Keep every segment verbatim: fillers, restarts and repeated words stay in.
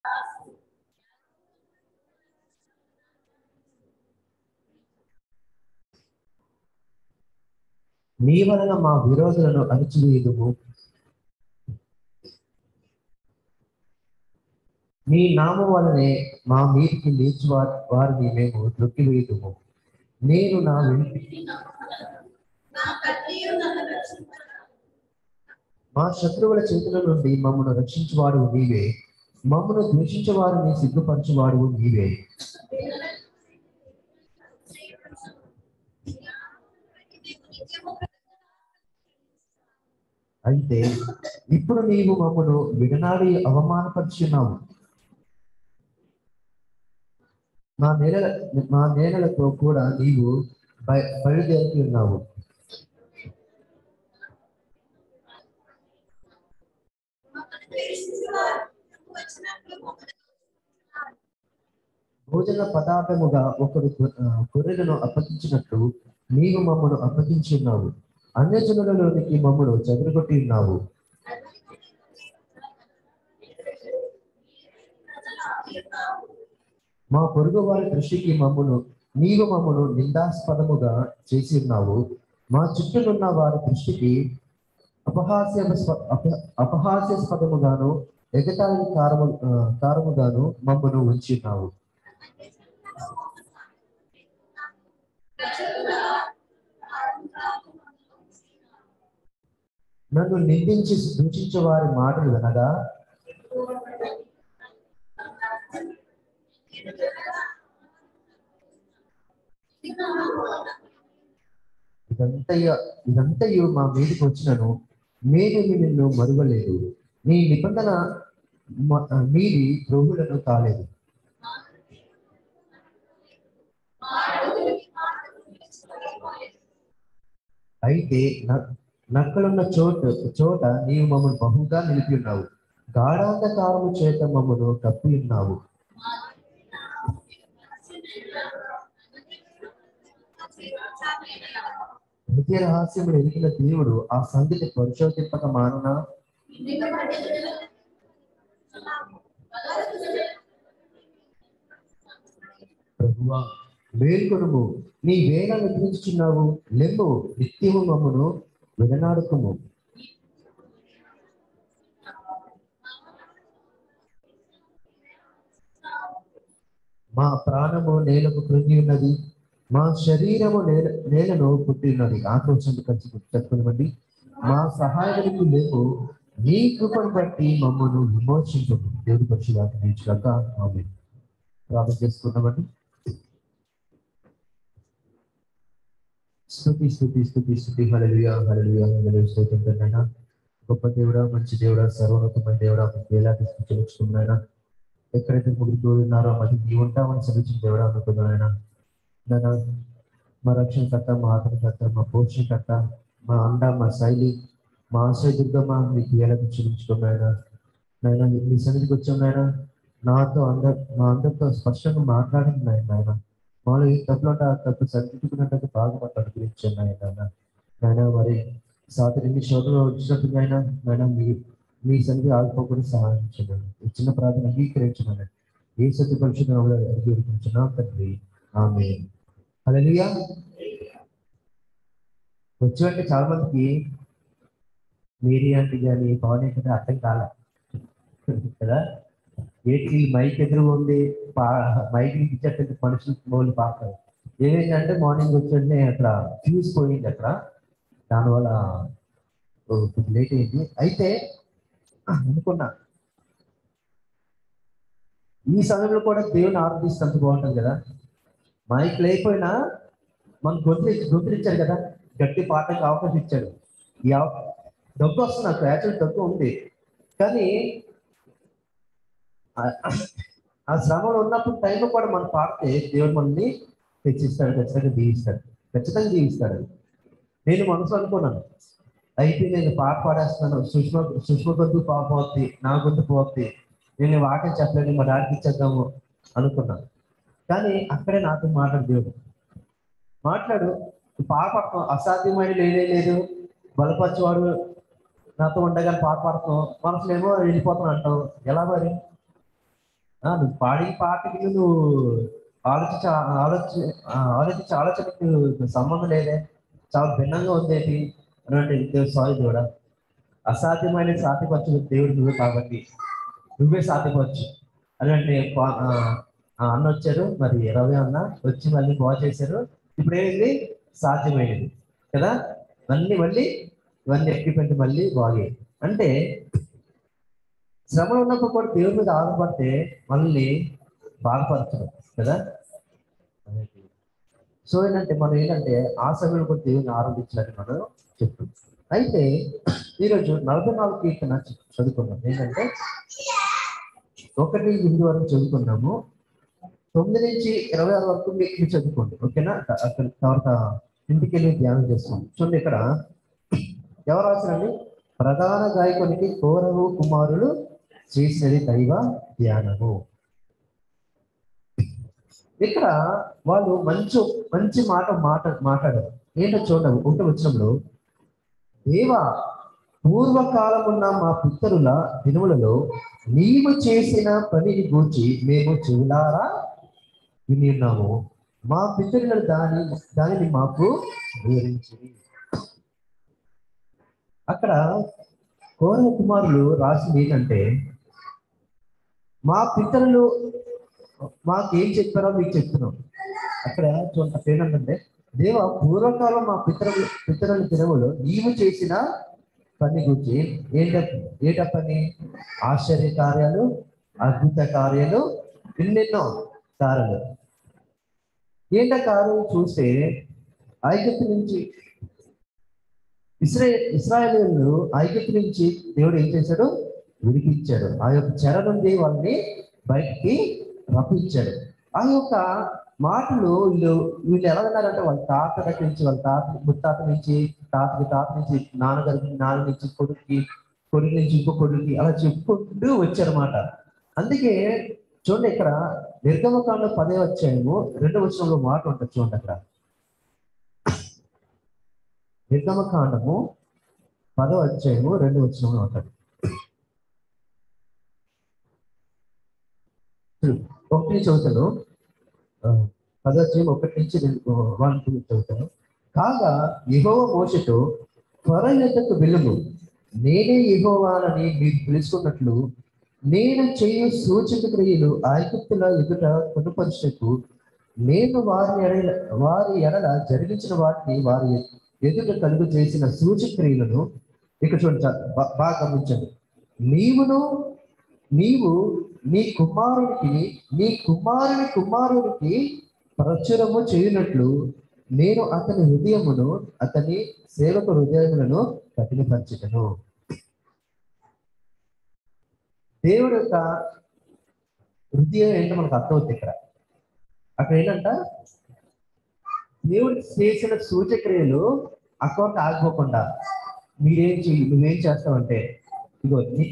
నీ వలన మా విరోధులను అణిచివేయుదుము. నీ నామం వలనే మా మీదికి లేచి వారి వారిని మేము త్రొక్కివేయుదుము. నేను నా మా శత్రువుల చేతుల నుండి మమ్మను రక్షించువాడు నీవే. మమ్మను ద్వేషించే వారిని సిగ్గుపరచువాడు నీవే. అయితే ఇప్పుడు నీవు మమ్మను విడనాడి అవమానపరుచున్నావు. మా నేల మా నేలలతో కూడా నీవు బయలుదేరి ఉన్నావు. భోజన పదార్థముగా ఒకడు గొర్రెలను అప్పగించినట్లు నీవు మమ్మను అప్పగించి ఉన్నావు. అన్యజనులలోనికి మమ్మను చెదరగొట్టి ఉన్నావు. మా పొరుగు వారి దృష్టికి మమ్మను నీవు మమ్మను నిందాస్పదముగా చేసి ఉన్నావు. మా చుట్టూనున్న వారి దృష్టికి అపహాస్య అపహాస్యాస్పదముగాను ఎగతాళి కారము కారముగాను మమ్మను ఉంచి ఉన్నావు. నన్ను నిందించి దూషించే వారి మాటలు వినగా ఇదంతయ్య ఇదంతయు మా మీదకి వచ్చినను మేము నిన్ను మరువలేదు. నీ నిబంధన మీది ద్రోహులను కాలేదు. అయితే నక్కలున్న చోట చోట నీవు మమ్మల్ని బహుగా నిలిపి ఉన్నావు. గాఢాంధకారము చేత మమ్మను కప్పి ఉన్నావు. హృదయ రహస్యములు ఎరిగిన దేవుడు ఆ సంగతి పరిశోధింపక మానునా? ప్రభువా మేల్కొనుము, నీ వేళ నిద్రించుచున్నావు. లెమ్ము, నిత్యము మమ్మను విడనాడుకుము. మా ప్రాణము నేలకు కృంగి ఉన్నది, మా శరీరము నేల నేలను పుట్టి ఉన్నది. ఆక్రోశం కలిసి చెప్పుకునివ్వండి. మా సహాయకులకు లేవు, నీ కృపను బట్టి మమ్మను విమోచించు. దేవుడి పక్షులాగా నిలిచాక ఆమె ప్రార్థన చేసుకున్నామండి. స్తుతి స్తుతి స్తుతి స్తుతి హల్లెలూయా హల్లెలూయా హల్లెలూయా. స్తోత్రం. గొప్ప దేవుడా, మంచి దేవుడా, సర్వోన్నతమైన దేవుడా, మీకు ఎలాంటి స్థితిస్తున్నాయినా ఎక్కడైతే ముగ్గురు ఉన్నారో అది నీ ఉంటామని సెలవించిన దేవుడా అనుకున్నాయన. నేను మా రక్షణకర్త, మా ఆదరణకర్త, మా పోషణకర్త, మా అండ, మా శైలి, మా ఆశ్రయ దుర్గమ్మ మీకు ఎలాంటి చూపించుకున్నాయన. నాయన మీ సన్నిధికి వచ్చాను నాతో అందరు మా అందరితో స్పష్టంగా మాట్లాడింది నాయన. నాయన మాలో ఏ తప్పులు ఉంటే ఆ తప్పు సరిదిద్దుకున్నట్టు బాగా మాకు అనుగ్రహించాను నాయన. నాయన మరి సాధన ఎన్ని శోధనలు వచ్చినప్పుడు నాయన నాయన మీ మీ సన్నిధి ఆగిపోకుండా సహాయం చేయండి. చిన్న ప్రార్థన అంగీకరించమని ఏ సత్య పరిశుద్ధంలో అడిగిస్తున్నాం తండ్రి, ఆమేన్. హల్లెలూయా. వచ్చేవంటే చాలా మందికి మేరీ అంటే కానీ పవన్ అంటే అర్థం కాలే కదా. ఏంటి మైక్ ఎదురు ఉంది, పా మైక్ ఇచ్చేటట్టు మనుషులు మోళ్ళు పాడతారు. ఏమైందంటే మార్నింగ్ వచ్చే అక్కడ ఫ్యూజ్ పోయింది అక్కడ, దానివల్ల లేట్ అయింది. అయితే అనుకున్నా ఈ సమయంలో కూడా దేవుని ఆరాధిస్తే అంత బాగుంటుంది కదా. మైక్ లేకపోయినా మన గొంతు గొంతులు ఇచ్చాడు కదా, గట్టి పాటకి అవకాశం ఇచ్చాడు. ఈ దగ్గు వస్తుంది నాకు, యాక్చువల్ దగ్గు ఉంది, కానీ ఆ శ్రమలో ఉన్నప్పుడు టైంలో కూడా మనం పాడితే దేవుడు మనల్ని హెచ్చిస్తాడు, ఖచ్చితంగా దీవిస్తాడు, ఖచ్చితంగా దీవిస్తాడు. నేను మనసు అనుకున్నాను, అయితే నేను పాట పాడేస్తున్నాను, సుష్మ సుష్మ గొంతు పోతుంది, నా గొంతు పోతుంది, నేను వాటిని చెప్పలేను, మా డాడీకి ఇచ్చేద్దాము అనుకున్నాను. కానీ అక్కడే నాతో మాట్లాడు దేవుడు, మాట్లాడు పాట పాడతాం, అసాధ్యమైన లేనే లేదు, బలపరచువాడు నాతో ఉండగానే పాట పాడతాం, మనసులో ఏమో వెళ్ళిపోతాం అంటావు, ఎలా మరి? నువ్వు పాడిన పాటకి నువ్వు ఆలోచించ ఆలోచి ఆలోచించి ఆలోచనకు సంబంధం లేదే, చాలా భిన్నంగా ఉందేంటి అని అంటే సారీ కూడా అసాధ్యమైన సాధ్యపరచు దేవుడు నువ్వే కాబట్టి నువ్వే సాధ్యపరచు అని అంటే అన్న వచ్చారు, మరి రవి అన్న వచ్చి మళ్ళీ బాగు చేశారు. ఇప్పుడు ఏమైంది? సాధ్యమైనది కదా. మళ్ళీ మళ్ళీ ఇవన్నీ ఎక్విప్మెంట్ మళ్ళీ బాగా అంటే శ్రమలు ఉన్నప్పుడు కూడా దేవుడి మీద ఆధారపడితే మనల్ని బాధపరచడం కదా. సో ఏంటంటే మనం ఏంటంటే ఆ సమయంలో కూడా దేవుని ఆరంభించాలని మనం చెప్తాం. అయితే ఈరోజు నలభై నాలుగు కీర్తన చదువుకున్నాం. ఏంటంటే ఒకటి ఎనిమిది వరకు చదువుకున్నాము, తొమ్మిది నుంచి ఇరవై ఆరు వరకు మీకు చదువుకోండి, ఓకేనా. అక్కడ తర్వాత ఇంటికి వెళ్ళి ధ్యానం చేస్తాం. చూడండి, ఇక్కడ ఎవరు రాశారండి? ప్రధాన గాయకునికి కోరహు కుమారులు చేసినది దైవ ధ్యానము. ఇక్కడ వాళ్ళు మంచి మంచి మాట మాట మాట్లాడారు. ఏంటో చూడండి, ఒకటి వచ్చినప్పుడు, దేవా పూర్వకాలమున్న మా పితరుల దినములలో నీవు చేసిన పనిని గూర్చి మేము చెవులారా విని ఉన్నాము, మా పితరుల దాని దానిని మాకు వివరించింది. అక్కడ కోరహు కుమారులు రాసింది ఏంటంటే, మా పితరులు మాకేం చెప్పారో మీకు చెప్తున్నాం. అక్కడ చూడండి ఏంటంటే, దేవ పూర్వకాలం మా పితరులు పితరుల దినములో నీవు చేసిన పని గురించి ఏంట ఏట పని? ఆశ్చర్య కార్యాలు, అద్భుత కార్యాలు, ఎన్నెన్నో కార్యాలు. ఏంట కార్యం చూస్తే, ఐగుప్తు నుంచి ఇస్రా ఇస్రాయేలీయులను ఐగుప్తు నుంచి దేవుడు ఏం చేశాడు? విడిపించాడు. ఆ యొక్క చెర నుండి వాళ్ళని బయటికి రప్పించాడు. ఆ యొక్క మాటలు వీళ్ళు వీళ్ళు ఎలా విన్నారంటే, వాళ్ళ తాత దగ్గర నుంచి, వాళ్ళ తాత ముత్తాత నుంచి, తాతకి తాత నుంచి, నాన్నగారికి, నాన్న నుంచి కొడుకుకి, కొడుకు నుంచి ఇంకో కొడుకుకి, అలా చెప్పుకుంటూ వచ్చారన్నమాట. అందుకే చూడండి, ఇక్కడ నిర్గమకాండం పదే అధ్యాయము రెండవ వచనంలో మాట ఉంటుంది. చూడండి, అక్కడ నిర్గమకాండము పదో అధ్యాయము రెండవ వచనంలో ఉంటుంది. ఒకటి నుంచి చదువుతాను, పదోధ్యాయం ఒకటి నుంచి రెండు వన్ టూ చదువుతాను. కాగా యెహోవా మోషేతో, ఫరో యొద్దకు వెళ్ళుము, నేనే యెహోవానని మీరు తెలుసుకున్నట్లు నేను చేయు సూచక క్రియలు ఐగుప్తుల ఎదుట కనుపరచుటకు నేను వారి ఎడల వారి ఎడల జరిగించిన వాటిని వారి ఎదుట కలుగు చేసిన సూచక క్రియలను ఇక్కడ చూడండి, బాగా గమనించండి. నీవును నీవు నీ కుమారునికి నీ కుమారుని కుమారునికి ప్రచురము చేయనట్లు నేను అతని హృదయమును అతని సేవక హృదయములను కఠినపరచుటను. దేవుడు యొక్క హృదయం ఏంటో మనకు అర్థమవుతుంది. ఇక్కడ అక్కడ ఏంటంట, దేవుడు చేసిన సూచక్రియలు అకౌంట్ ఆగిపోకుండా మీరేం చెయ్యి నువ్వేం చేస్తావంటే, ఇగో నీ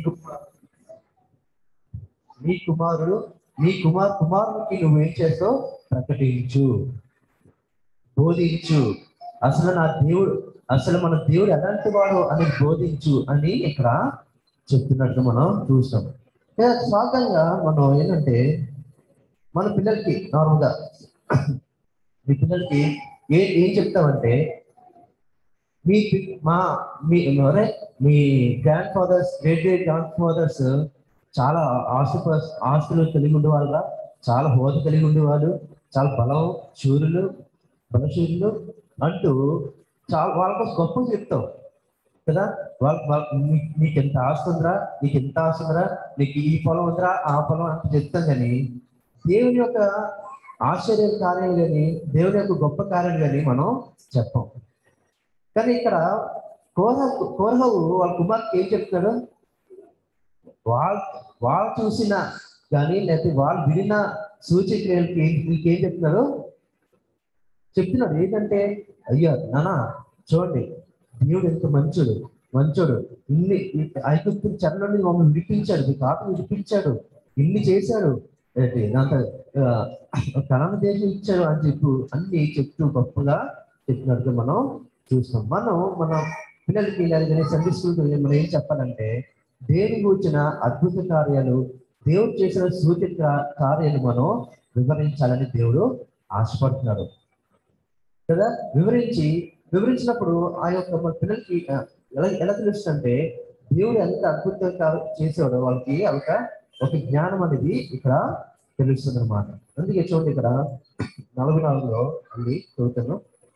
నీ కుమారుడు నీ కుమార్ కుమారునికి నువ్వేం చేస్తావు? ప్రకటించు, బోధించు. అసలు నా దేవుడు అసలు మన దేవుడు ఎలాంటి వాడు అని బోధించు అని ఇక్కడ చెప్తున్నట్టు మనం చూస్తాం. స్వాగతంగా మనం ఏంటంటే, మన పిల్లలకి నార్మల్గా మీ పిల్లలకి ఏ ఏం చెప్తామంటే, మీ మా మీ అరే మీ grandfathers great great grandfathers చాలా ఆస్తు ఆస్తులు కలిగి ఉండేవాళ్ళ, చాలా హోదా కలిగి ఉండేవాళ్ళు, చాలా బలం శూరులు బలశూరులు అంటూ చాలా వాళ్ళకు గొప్ప చెప్తావు కదా. వాళ్ళ నీకు ఎంత ఆస్తి ఉందిరా, నీకు ఎంత ఆస్తి ఉందిరా, నీకు ఈ పొలం ఉందిరా, ఆ పొలం అంత చెప్తాం. కానీ దేవుని యొక్క ఆశ్చర్య కార్యాలు కానీ దేవుని యొక్క గొప్ప కార్యాలు కానీ మనం చెప్పాం. కానీ ఇక్కడ కోరహ కోరహవు వాళ్ళ కుమార్కి ఏం చెప్తాడు? వాళ్ళు వాళ్ళు చూసిన కానీ లేకపోతే వాళ్ళు విడిన సూచక్రియలకి నీకేం చెప్తున్నారు? చెప్తున్నాడు ఏంటంటే, అయ్యా నానా చూడండి, దేవుడు ఎంత మంచోడు మంచోడు ఇన్ని ఐగుప్తు చెర నుండి మమ్మల్ని విడిపించాడు, మీ తాతను విడిపించాడు, ఇన్ని చేశాడు, దాంతో కణాన దేశం ఇచ్చాడు అని చెప్పు అన్ని చెప్తూ గొప్పగా చెప్పినట్టు మనం చూస్తాం. మనం మన పిల్లలకి కానీ సండే స్కూల్కి మనం ఏం చెప్పాలంటే, దేవుని గురించిన అద్భుత కార్యాలు, దేవుడు చేసిన సూచక కార్యాలు మనం వివరించాలని దేవుడు ఆశపడుతున్నాడు కదా. వివరించి వివరించినప్పుడు ఆ యొక్క మన పిల్లలకి ఎలా ఎలా తెలుస్తుందంటే దేవుడు ఎంత అద్భుతంగా చేసాడో వాళ్ళకి ఒక ఒక జ్ఞానం అనేది ఇక్కడ తెలుస్తుంది అనమాట. అందుకే చూడండి ఇక్కడ నలభై నాలుగులో అండి చదువుతాను.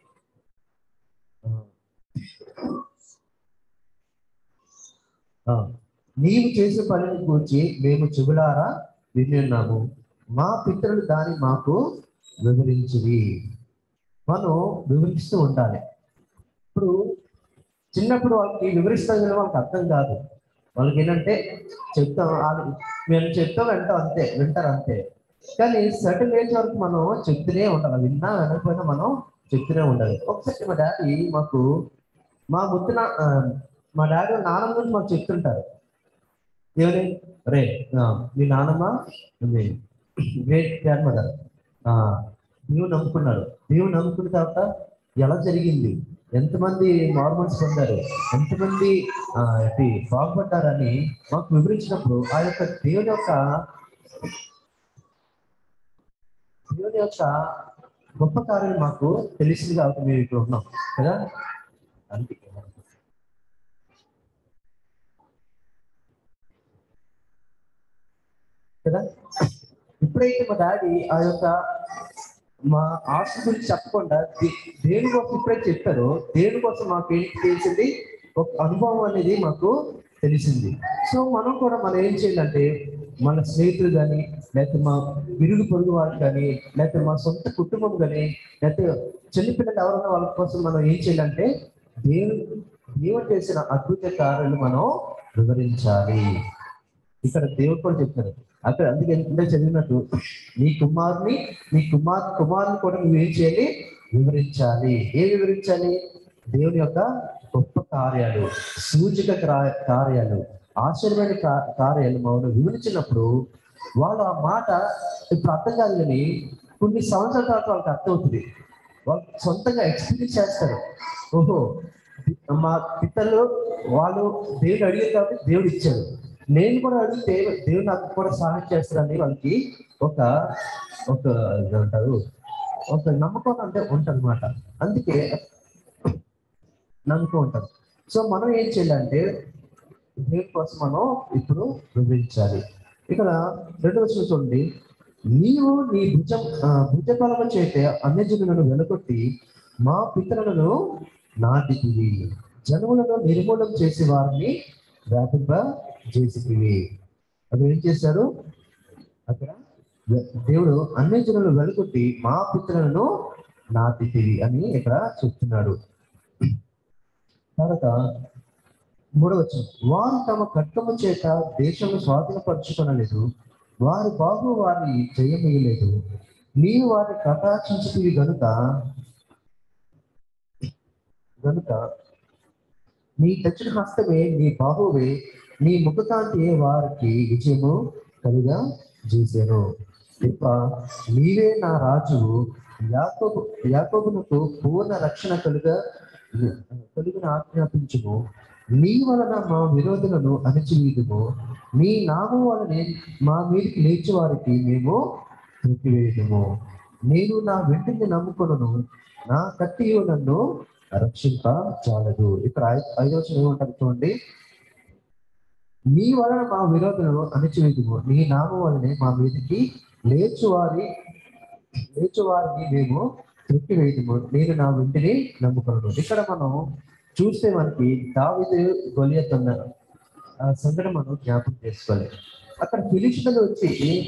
నీవు చేసే పనిని గురించి మేము చెబులారా విన్నాము, మా పితరులు దాన్ని మాకు వివరించివి. మనం వివరిస్తూ ఉండాలి. ఇప్పుడు చిన్నప్పుడు వాళ్ళకి వివరిస్తాం కానీ వాళ్ళకి అర్థం కాదు. వాళ్ళకి ఏంటంటే చెప్తాం, వాళ్ళు మేము చెప్తాం వింటాం అంతే, వింటారు అంతే. కానీ సర్టన్ ఏజ్ వరకు మనం చెప్తూనే ఉండాలి. విన్నా వినకపోయినా మనం చెప్తూనే ఉండాలి. ఒకసారి మా డాడీ మాకు మా ముద్దున మా డాడీ నాన్నమ్మ గురించి మాకు చెప్తుంటారు. ఏమని, రే మీ నాన్నమ్మ గ్రేట్ గ్రాండ్ మదర్ దేవుడు నమ్ముకున్నాడు. దేవుడు నమ్ముకున్న తర్వాత ఎలా జరిగింది, ఎంతమంది నార్మల్స్ పొందారు, ఎంతమంది బాగుపడ్డారని మాకు వివరించినప్పుడు ఆ యొక్క దేవుని యొక్క దేవుని యొక్క గొప్ప కార్యం మాకు తెలిసింది కాబట్టి మేము ఇక్కడ ఉన్నాం కదా. అందుకే కదా ఇప్పుడైతే మా డాడీ ఆ యొక్క మా ఆస్తి గురించి చెప్పకుండా దేని కోసం ఇప్పుడైతే చెప్పారో దేని కోసం మాకు ఏంటి తెలిసింది, ఒక అనుభవం అనేది మాకు తెలిసింది. సో మనం కూడా మనం ఏం చేయాలంటే మన స్నేహితులు కానీ, లేకపోతే మా విరుగు పొరుగు వాళ్ళు కానీ, లేకపోతే మా సొంత కుటుంబం కానీ, లేకపోతే చిన్నపిల్లలు ఎవరన్నా వాళ్ళ కోసం మనం ఏం చేయాలంటే దేవుడు దేవుడు చేసిన అద్భుత కార్యాలు మనం వివరించాలి. ఇక్కడ దేవుడు కూడా చెప్తారు అక్కడ. అందుకే ఇంత చదివినట్టు నీ కుమారుని నీ కుమార్ కుమారుని కూడా నువ్వు ఏం చేయాలి, వివరించాలి. ఏం వివరించాలి? దేవుని యొక్క గొప్ప కార్యాలు, సూచక కార్యాలు, ఆశ్చర్యమైన కార్యాలు మనం వివరించినప్పుడు వాళ్ళు ఆ మాట ఇప్పుడు అర్థం కాదు, కానీ కొన్ని సంవత్సరాల తర్వాత వాళ్ళకి అర్థం అవుతుంది. వాళ్ళు సొంతంగా ఎక్స్పీరియన్స్ చేస్తారు. ఓహో మా పిల్లలు వాళ్ళు దేవుడు అడిగారు కాబట్టి దేవుడు ఇచ్చాడు, నేను కూడా అడిగితే దేవుడు నాకు కూడా సహాయం చేస్తాడని వాళ్ళకి ఒక ఒక ఏమంటారు ఒక నమ్మకం అంటే ఉంటుంది అన్నమాట. అందుకే నమ్మకం ఉంటుంది. సో మనం ఏం చేయాలంటే దేవుని కోసం మనం ఇప్పుడు వివరించాలి. ఇక్కడ రెండు వచ్చిన చూడండి, నీవు నీ భుజ భుజఫలము చేత అన్యజనులను వెనుకొట్టి మా పితరులను నాటితివి, జనములను నిర్మూలం చేసి వారిని వ్యాపింప చేసితివి. అది ఏం చేశారు అక్కడ? దేవుడు అన్యజనులను వెనుకొట్టి మా పితరులను నాటితివి అని ఇక్కడ చెప్తున్నాడు. తర్వాత మూడవచనం, వారు తమ ఖడ్గము చేత దేశంలో స్వాధీనపరచుకొనలేదు, వారి బాబు వారిని జయమేయలేదు, నీవు వారిని కటాక్షించితివి గనుక గనుక నీ దక్షిణ హస్తమే నీ బాహువే నీ ముఖకాంతి వారికి విజయము కలుగా చేశాను. ఇక నీవే నా రాజువు, యాకోబు యాకోబునకు పూర్ణ రక్షణ కలుగా కలుగును ఆజ్ఞాపించుము, నీ వలన మా విరోధులను అణచివేయుదుము, నీ నామం వలనే మా మీదకి లేచి వారికి మేము త్రుప్పివేయుదుము, నేను నా వెంటిని నమ్ముకొనును, నా కత్తియు నన్ను రక్షింప చాలదు. ఇక్కడ ఐదో వచనం ఏమంటారు చూడండి, నీ వలన మా విరోధులను అణచివేయుదుము, నీ నామం వలనే మా మీదకి లేచువారి లేచువారిని మేము త్రుప్పివేయుదుము, నేను నా వెంటిని నమ్ముకొనును. ఇక్కడ మనం చూస్తే మనకి దావీదు గొలియత్ అన్న ఆ సంఘటన మనం జ్ఞాపకం చేసుకోవాలి. అక్కడ ఫిలిష్తీయులు వచ్చి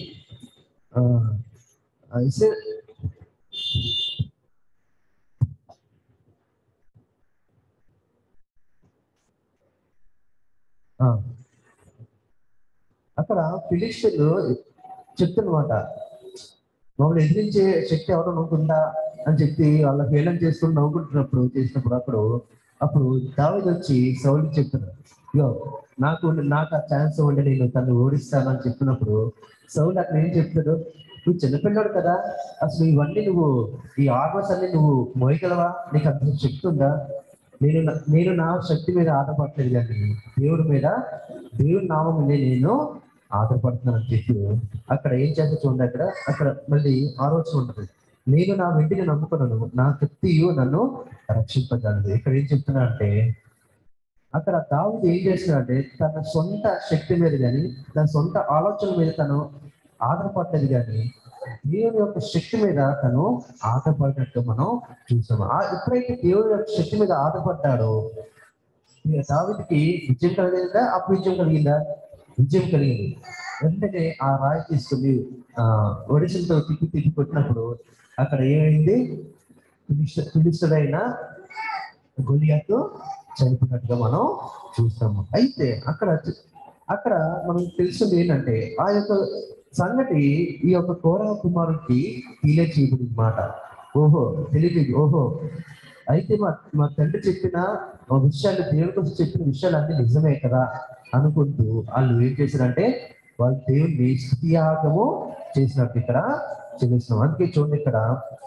అక్కడ ఫిలిష్తీయులు చెప్తున్నమాట, మమ్మల్ని ఎదిరించే శక్తి ఎవరో నవ్వుకుందా అని చెప్పి వాళ్ళకి హేళన చేసుకుని నవ్వుకుంటున్నప్పుడు చేసినప్పుడు అప్పుడు అప్పుడు దావీదు వచ్చి సౌలుకి చెప్తున్నాడు, యో నాకు నాకు ఆ ఛాన్స్ ఉండి నేను తను ఓడిస్తానని చెప్పినప్పుడు సౌలు అక్కడ ఏం చెప్తాడు, నువ్వు చిన్నపిల్లాడు కదా, అసలు ఇవన్నీ నువ్వు ఈ ఆర్మర్స్ అన్ని నువ్వు మోయగలవా, నీకు అంత శక్తి ఉందా? నేను నేను నా శక్తి మీద ఆధారపడలేదు కానీ దేవుడి మీద, దేవుడి నామం మీద నేను ఆధారపడుతున్నానని చెప్పి అక్కడ ఏం చేస్తా చూడండి, అక్కడ అక్కడ మళ్ళీ ఆలోచన ఉంటుంది. నేను నా వెంటిని నమ్ముకున్నాను, నా కత్తియు నన్ను రక్షింపగలదు. ఇక్కడ ఏం చెప్తున్నా అంటే, అక్కడ దావీదు ఏం చేస్తున్నాడంటే తన సొంత శక్తి మీద కానీ తన సొంత ఆలోచన మీద తను ఆధారపడలేదు, కానీ దేవుని యొక్క శక్తి మీద తను ఆధారపడినట్టు మనం చూసాము. ఆ ఎప్పుడైతే దేవుని యొక్క శక్తి మీద ఆధారపడ్డాడో దావీదుకి విజయం కలిగిందా, అపవిజయం కలిగిందా? విజయం కలిగింది. వెంటనే ఆ రాయి తీసుకుని ఆ ఒడిశలతో తిప్పి తిప్పి కొట్టినప్పుడు అక్కడ ఏమైంది? ఫిలిష్తీయుడైన గొలియాతు చనిపోయినట్టుగా మనం చూస్తాము. అయితే అక్కడ అక్కడ మనకు తెలిసింది ఏంటంటే, ఆ యొక్క సంగతి ఈ యొక్క కోరహ కుమారుడికి తెలియచేయబడింది మాట. ఓహో తెలియదు, ఓహో అయితే మా మా తండ్రి చెప్పిన విషయాలు, దేవుడి కోసం చెప్పిన విషయాలు అన్ని నిజమే కదా అనుకుంటూ వాళ్ళు ఏం చేశారంటే వాళ్ళు దేవుడిని స్తుతియాగము చేసినట్టు ఇక్కడ చూపిస్తున్నాం. అందుకే చూడండి, ఇక్కడ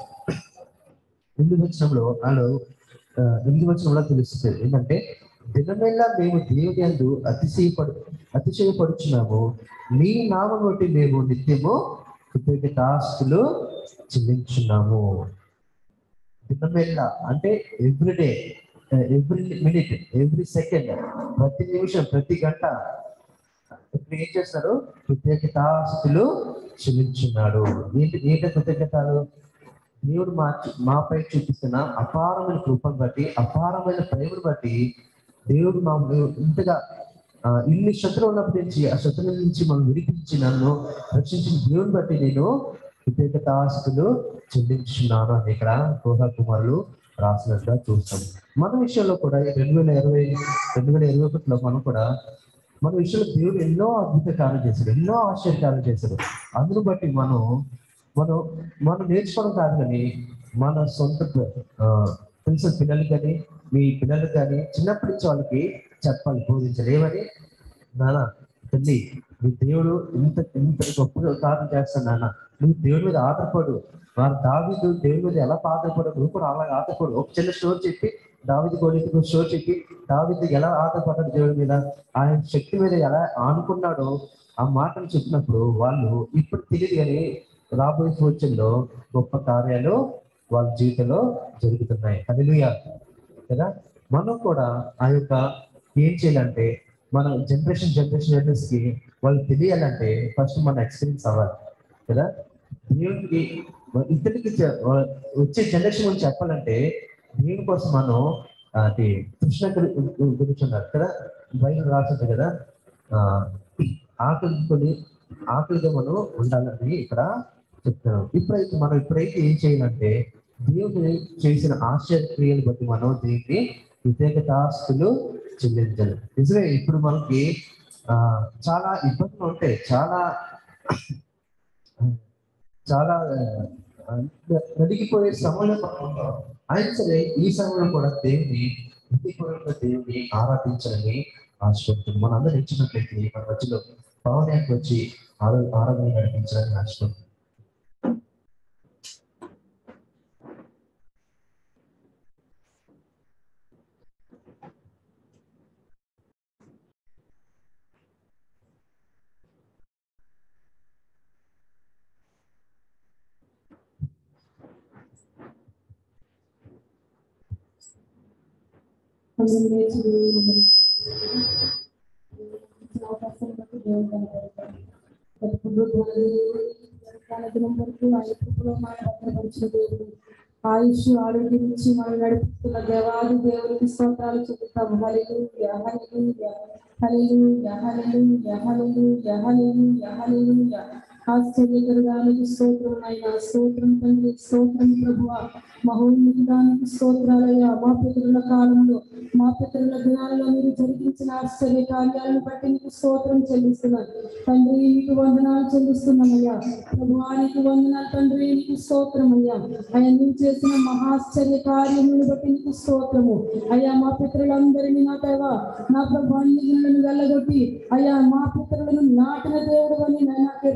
ఎనిమిది వచనంలో వాళ్ళు ఎనిమిది వచనంలో తెలుస్తుంది ఏంటంటే, దినమెల్లా మేము దేవుని యందు అతిశయపడు అతిశయపడుచున్నాము, నీ నామం బట్టి మేము నిత్యము కృతజ్ఞతాస్తులు చెల్లించున్నాము. దినమెల్లా అంటే every day, every minute, every second, ప్రతి నిమిషం, ప్రతి గంట ఇప్పుడు ఏం చేస్తారు? కృతజ్ఞతాస్తులు చెల్లించున్నాడు. ఏంటి ఏంటి కృతజ్ఞతలు? దేవుడు మా మాపై చూపిస్తున్న అపారమైన కృపను బట్టి, అపారమైన ప్రేమను బట్టి, దేవుడు మా ఇంతగా ఇన్ని శత్రువులు ఉన్నప్పటి నుంచి ఆ శత్రువుల నుంచి మనం విడిపించి నన్ను రక్షించిన దేవుని బట్టి నేను కృతజ్ఞతాస్తులు చెల్లించున్నాను అని ఇక్కడ కోరహ కుమారులు రాసినట్టుగా చూస్తాం. మన విషయంలో కూడా రెండు వేల ఇరవై రెండు వేల ఇరవై ఒకటిలో మనం కూడా మన విషయంలో దేవుడు ఎన్నో అద్భుత కార్యాలు చేశాడు, ఎన్నో ఆశ్చర్యకార్యాలు చేశాడు. అందును బట్టి మనం మనం మనం నేర్చుకోవడం కాదు, కానీ మన సొంత తెలిసిన పిల్లలకి కానీ మీ పిల్లలకు కానీ చిన్నప్పటి నుంచి వాళ్ళకి చెప్పాలి, బోధించాలి. ఏమని? నాన్న తల్లి, నీ దేవుడు ఇంత ఇంత గొప్ప కార్యం చేస్తాను నాన్న, నువ్వు దేవుడి మీద ఆధారపడు. వారు దావీదు దేవుడి మీద ఎలా ఆధారపడు, నువ్వు కూడా అలాగే ఆధారపడు. ఒక చిన్న స్టోర్ చెప్పి దావీదు గోడికి స్టోర్ చెప్పి దావీదు ఎలా ఆధారపడ్డాడు దేవుడి మీద, ఆయన శక్తి మీద ఎలా ఆనుకున్నాడో ఆ మాటలు చెప్పినప్పుడు వాళ్ళు ఇప్పుడు తెలియదు, కానీ రాబోయే ఫ్యూచర్లో గొప్ప కార్యాలు వాళ్ళ జీవితంలో జరుగుతున్నాయి. హల్లెలూయా కదా. మనం కూడా ఆ యొక్క ఏం చేయాలంటే, మన జనరేషన్ జనరేషన్ జనరేషన్ కి వాళ్ళు తెలియాలంటే ఫస్ట్ మన ఎక్స్పీరియన్స్ అవ్వాలి కదా. దేవుడికి ఇతనికి వచ్చే జనరేషన్ గురించి చెప్పాలంటే దేవుని కోసం మనం అది కృష్ణ గురించి ఉన్నారు కదా, బైబిల్ రాసింది కదా, ఆ ఆకలి కొని ఆకలిగా మనం ఉండాలని ఇక్కడ చెప్తున్నాం. ఇప్పుడైతే మనం ఇప్పుడైతే ఏం చేయాలంటే, దేవుడిని చేసిన ఆశ్చర్యక్రియలు బట్టి మనం దీనికి కృతజ్ఞతాస్తులు చెల్లించాలి. నిజమే, ఇప్పుడు మనకి ఆ చాలా ఇబ్బందులు ఉంటాయి, చాలా చాలా నడిగిపోయే సమయంలో అయినా సరే ఈ సమయంలో కూడా దేవుని హృదయపూర్వకంగా దేవుని ఆరాధించాలని ఆశపడుతుంది. మన అందరూ ఇచ్చినట్లయితే మన మధ్యలో పవనానికి వచ్చి ఆరో ఆరాధన నడిపించాలని ఆశపడుతుంది. ఆయుష్ ఆరోగ్యం నుంచి మనం నడిపిస్తున్న దేవాది దేవునికి స్తోత్రాలు చెబుతాము. హల్లెలూయా హల్లెలూయా హల్లెలూయా హల్లెలూయా హల్లెలూయా హల్లెలూయా హల్లెలూయా. ఆశ్చర్యకరడానికి స్తోత్రం అయినా, స్తోత్రం తండ్రి, స్తోత్రం ప్రభువా, మహోన్నతానికి స్తోత్రాలయ్యా. మా పితరుల కాలంలో మా పితరుల దినాలలో మీరు జరిగించిన ఆశ్చర్య కార్యాలను బట్టి నీకు స్తోత్రం చెల్లిస్తున్నాను తండ్రి. నీకు వందనాలు చెల్లిస్తున్నామయ్యా ప్రభువా, నీకు వందనాలు తండ్రి, నీకు స్తోత్రం అయ్యా. అయ్యా నువ్వు చేసిన మహాశ్చర్య కార్యములను బట్టి నీకు స్తోత్రము అయ్యా. మా పితరులందరినీ నా దేవా నా ప్రభాన్ని వెళ్ళగొట్టి అయ్యా మా పితరులను నాటిన దేవుడు అని నా కీర్తన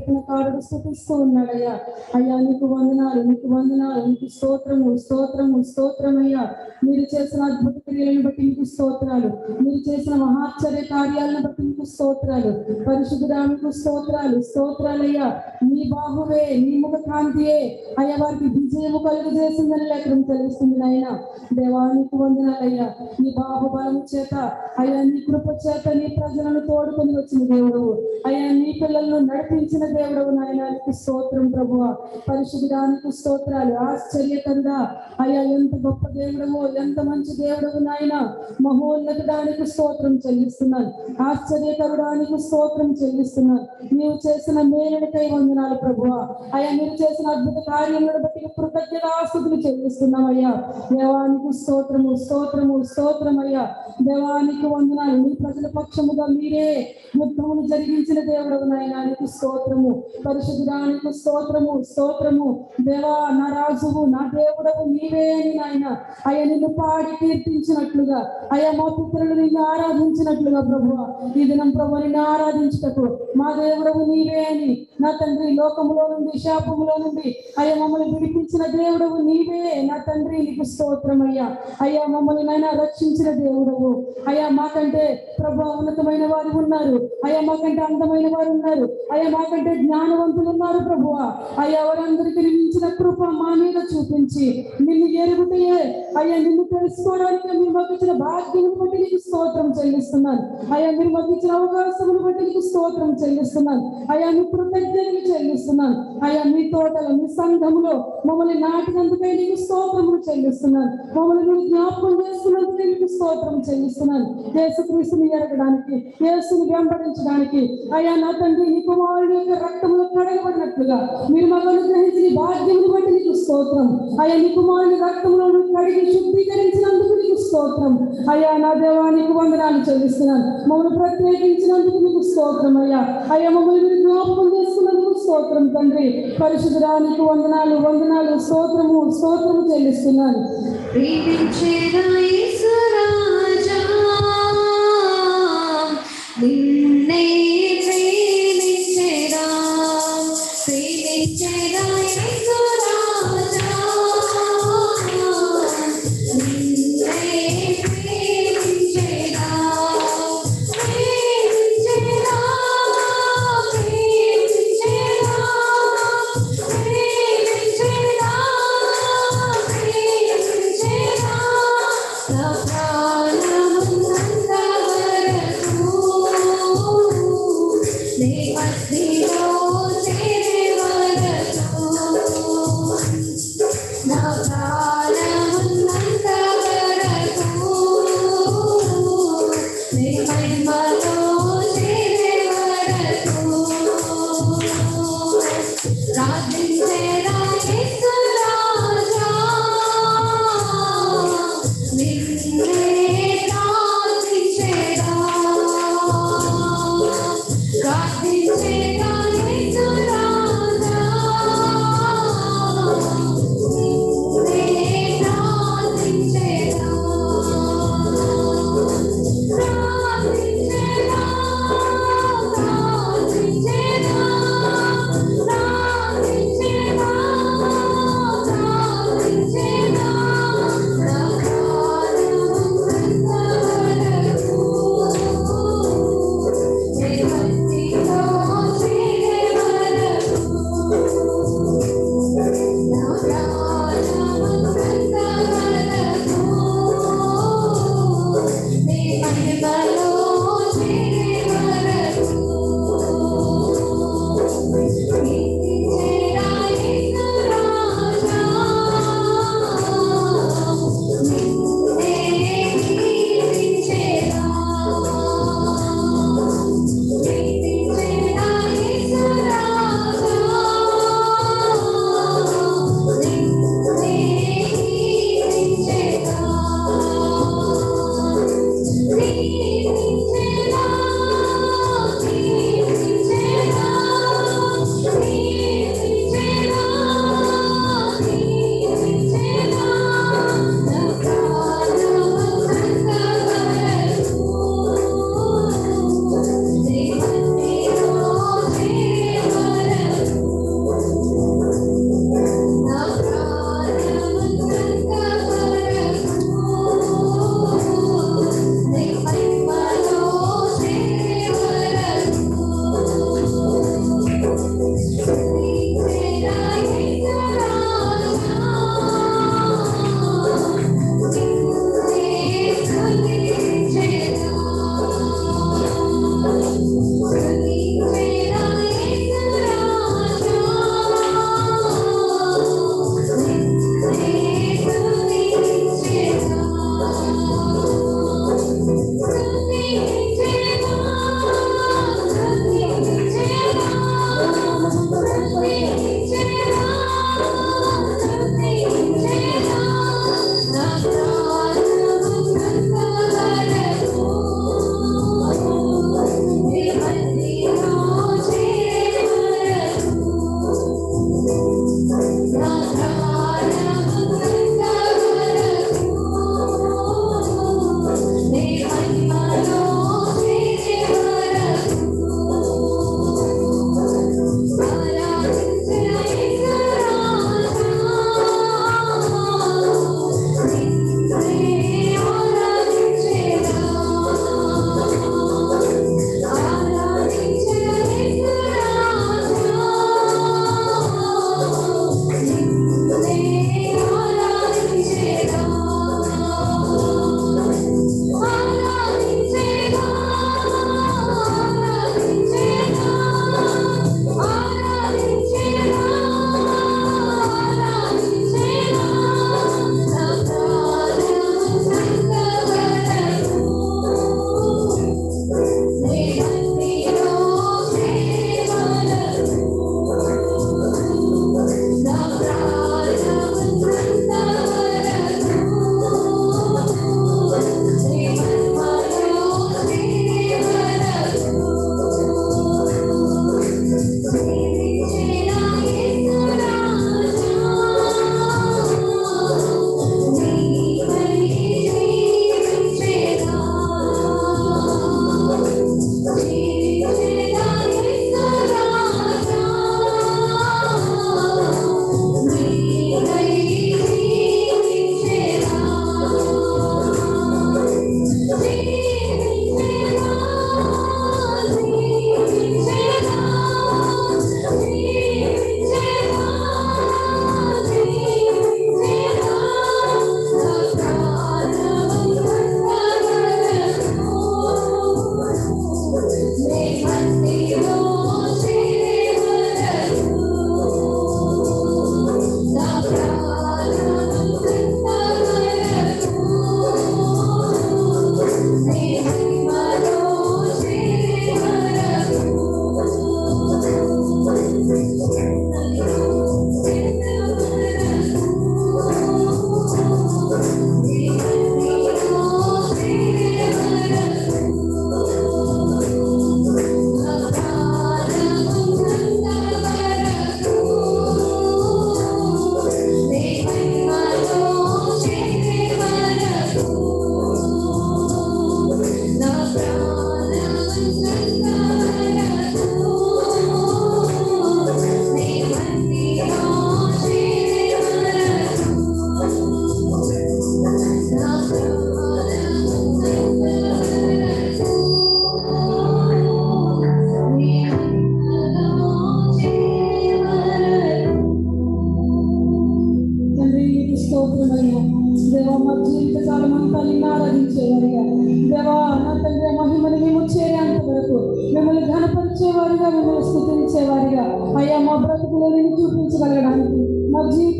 బాలుడు స్తుతిస్తూ ఉన్నాడయ్యా. అయ్యా నీకు వందనాలు, నీకు వందనాలు, నీకు స్తోత్రము స్తోత్రము స్తోత్రమయ్యా. మీరు చేసిన అద్భుత క్రియలను బట్టి మీకు స్తోత్రాలు, మీరు చేసిన మహాశ్చర్య కార్యాలను బట్టి మీకు స్తోత్రాలు. పరిశుద్ధుడా మీకు స్తోత్రాలు స్తోత్రాలయ్యా. నీ బాహువే, నీ ముఖ కాంతియే అయ్యా వారికి విజయము కలుగు చేసిందని లేఖనం తెలుస్తుంది నాయన. దేవా నీకు వందనాలయ్యా. నీ బాహుబలము చేత అయ్యా, నీ కృప చేత నీ ప్రజలను తోడుకొని వచ్చిన దేవుడు అయ్యా, నీ పిల్లలను నడిపించిన దేవుడు నాయన. నీకు స్తోత్రం ప్రభువా. పరిశుద్ధానికి స్తోత్రాలు. ఆశ్చర్యకరుడా అయ్యా, ఎంత గొప్ప దేవుడవో, ఎంత మంచి దేవుడవు నాయన. మహోన్నతుడానికి స్తోత్రం చెల్లిస్తున్నాను. ఆశ్చర్యకరుడానికి స్తోత్రం చెల్లిస్తున్నాను. నీవు చేసిన మేలుకై వందనాలు ప్రభువా. అయ్యా మీరు చేసిన అద్భుత కార్యములను బట్టి కృతజ్ఞతాస్తుతులు చెల్లిస్తున్నామయ్యా. దేవానికి స్తోత్రము స్తోత్రము స్తోత్రమయ్యా. దేవానికి వందనాలు. నీ ప్రజల పక్షముగా మీరే యుద్ధమును జరిగించిన దేవుడవు నాయన. నీకు స్తోత్రము. పరిశుద్ధానికి స్తోత్రము స్తోత్రము. దేవా నా రాజువు, నా దేవుడవు నీవే అని నాయన. అయ్యా నిన్ను పాడి కీర్తించినట్లుగా అయ్యా మా పితరులు నిన్ను ఆరాధించినట్లుగా ప్రభువా ఈ దినం ప్రభు నిన్ను ఆరాధించుటకు మా దేవుడవు నీవే అని నా తండ్రి. లోకములో నుండి శాపములో నుండి అయ్యా మమ్మల్ని విడిపించిన దేవుడవు నీవే నా తండ్రి. నీకు స్తోత్రమయ్యా. అయ్యా మమ్మల్ని నాయన రక్షించిన దేవుడవు అయ్యా. మాకంటే ప్రభు ఉన్నతమైన వారు ఉన్నారు అయ్యా, మాకంటే అందమైన వారు ఉన్నారు అయ్యా, మాకంటే జ్ఞానవంతులు ఉన్నారు ప్రభువా. అయ్యా వారందరికీ మించిన కృప మా మీద చూపించి నిన్ను ఎరుగుటయే అయ్యా, నిన్ను తెలుసుకోవడానికి మీరు మాకు ఇచ్చిన భాగ్యం బట్టి నీకు స్తోత్రం చెల్లిస్తున్నాను అయ్యా. మీరు మాకు ఇచ్చిన అవకాశమును బట్టి నీకు స్తోత్రం చెల్లిస్తున్నాను అయ్యా. మీ కృతజ్ఞతలు చెల్లిస్తున్నాను అయ్యా. మీ తోటలో మీ సంఘములో మమ్మల్ని నాటినందుకై నీకు స్తోత్రములు చెల్లిస్తున్నాను. మమ్మల్ని మీరు జ్ఞాపకం చేసుకున్నందుకే నీకు స్తోత్రం చెల్లిస్తున్నాను. యేసుక్రీస్తుని ఎరగడానికి, యేసుని వెంబడించడానికి అయ్యా నా తండ్రి నీ కుమారుడి యొక్క రక్తంలో కడగబడినట్లుగా మీరు మాకు అనుగ్రహించిన భాగ్యమును బట్టి నీకు స్తోత్రం అయ్యా. నీ కుమారుని రక్తంలో కడిగి శుద్ధీకరించినందుకు నీకు స్తోత్రం అయ్యా. నా దేవానికి వందనాలు చెల్లిస్తున్నాను. మమ్మల్ని ప్రత్యేకించినందుకు నీకు స్తోత్రం అయ్యా. అయ్యా మమ్మల్ని మీరు జ్ఞాపకం చేసుకున్నందుకు స్తోత్రం తండ్రి. పరిశుద్ధుడానికి వందనాలు వందనాలు స్తోత్రము స్తోత్రము చెల్లిస్తున్నాను. నిన్నే ప్రేమించెదా ప్రేమించెదా యేసు రాజా. నిన్నే ప్రేమించెదా ప్రేమించెదా ప్రేమించెదా ప్రేమించెదా ప్రేమించెదా నా ప్రాణమున్నంత వరకు నీ మధ్యలో చేరే వరకు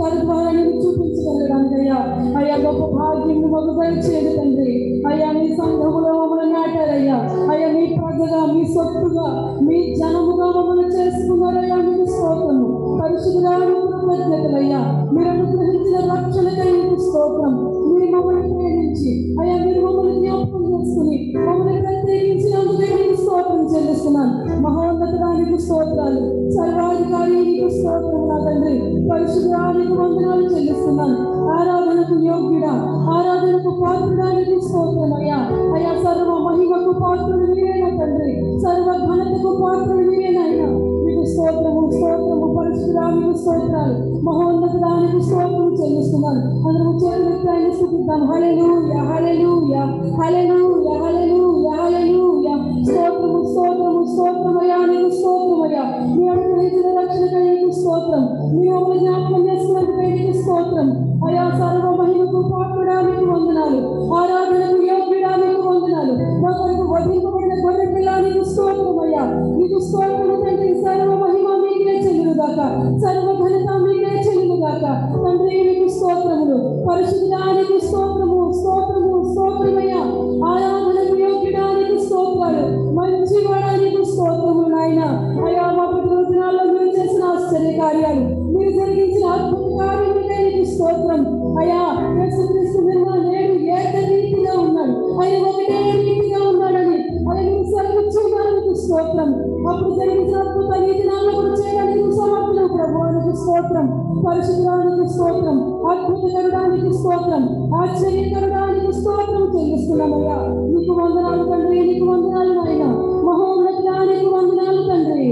జీవితాల ద్వారా నేను చూపించగలడానికి అయ్యా అయ్యా గొప్ప భాగ్యం మాకు దయచేది తండ్రి. అయ్యా మీ సంఘములో మమ్మల్ని నాటారయ్యా, అయ్యా మీ ప్రజగా మీ సొత్తుగా మీ జనముగా మమ్మల్ని చేసుకున్నారయ్యా. మీకు స్తోత్రము పరిశుద్ధుడా, కృతజ్ఞతలయ్యా. మీరు అనుగ్రహించిన రక్షణకై మీకు స్తోత్రం. మీరు మమ్మల్ని ప్రేమించి అయ్యా మీరు మమ్మల్ని జ్ఞాపకం చేసుకుని మమ్మల్ని ప్రత్యేకించినందుకే మీకు స్తోత్రం చెల్లిస్తున్నాను. మహోన్నతానికి స్తోత్రాలు, సర్వాధికారి నీకు స్తోత్రం నా తండ్రి. పరిశుద్ధానికి వందనాలు చెల్లిస్తున్నాను. ఆరాధనకు యోగ్యుడా, ఆరాధనకు పాత్రుడానికి స్తోత్రం అయ్యా. అయ్యా సర్వ మహిమకు పాత్రుడు మీరేనా తండ్రి, సర్వ ఘనతకు పాత్రుడు మీరేనాయన. మీకు స్తోత్రము స్తోత్రము పరిశుద్ధానికి స్తోత్రాలు, మహోన్నతానికి స్తోత్రం చెల్లిస్తున్నాను. అందరూ చేతులెత్తి స్తుతిద్దాం. హల్లెలూయా హల్లెలూయా హల్లెలూయా హల్లెలూయా హల్లెలూయా. స్తోత్రము స్తోత్రము స్తోత్రమయ్యా, నీకు స్తోత్రమయ్యా. మీ అనుగ్రహించిన రక్షణకై నీకు స్తోత్రం. మీ మమ్మల్ని జ్ఞాపకం చేసుకున్నందుకై నీకు స్తోత్రం అయ్యా. సర్వ మహిమకు పాత్రుడా నీకు వందనాలు, ఆరాధనకు యోగ్యుడా నీకు వందనాలు. మా కొరకు వధింపబడిన గొర్రె పిల్ల నీకు స్తోత్రం అయ్యా. నీకు స్తోత్రము తండ్రి. సర్వ మహిమ మీకే చెల్లుగాక, సర్వ ఘనత మీకే చెల్లుగాక తండ్రి. నీకు స్తోత్రములు పరిశుద్ధానికి స్తోత్రము స్తోత్రము స్తోత్రమయ్యా. ఆరాధనకు యోగ్యుడానికి స్తోత్రాలు, మంచి వాడానికి స్తోత్రము నాయన. అయ్యా మా ప్రతిరోజునాల్లో మీరు చేసిన ఆశ్చర్య కార్యాలు, మీరు జరిగించిన అద్భుత కార్యములకై నీకు స్తోత్రం అయ్యా. యేసుక్రీస్తు నిర్మల నేడు ఏక రీతిగా ఉన్నాడు, ఆయన ఒకటే రీతిగా ఉన్నాడని ఆయన మీరు సెలవిచ్చేదానికి స్తోత్రం. అప్పుడు జరిగించిన అద్భుత నీతి నాలుగు కూడా చేయడానికి సమర్థులు ప్రభువానికి స్తోత్రం. పరిశుద్ధానికి స్తోత్రం, అద్భుతకరడానికి స్తోత్రం, ఆశ్చర్యకరడానికి స్తోత్రం చెల్లిస్తున్నామయ్యా. నీకు వందనాలు తండ్రి, నీకు వందనాలు నాయన. మహోన్నతానికి వందనాలు తండ్రి.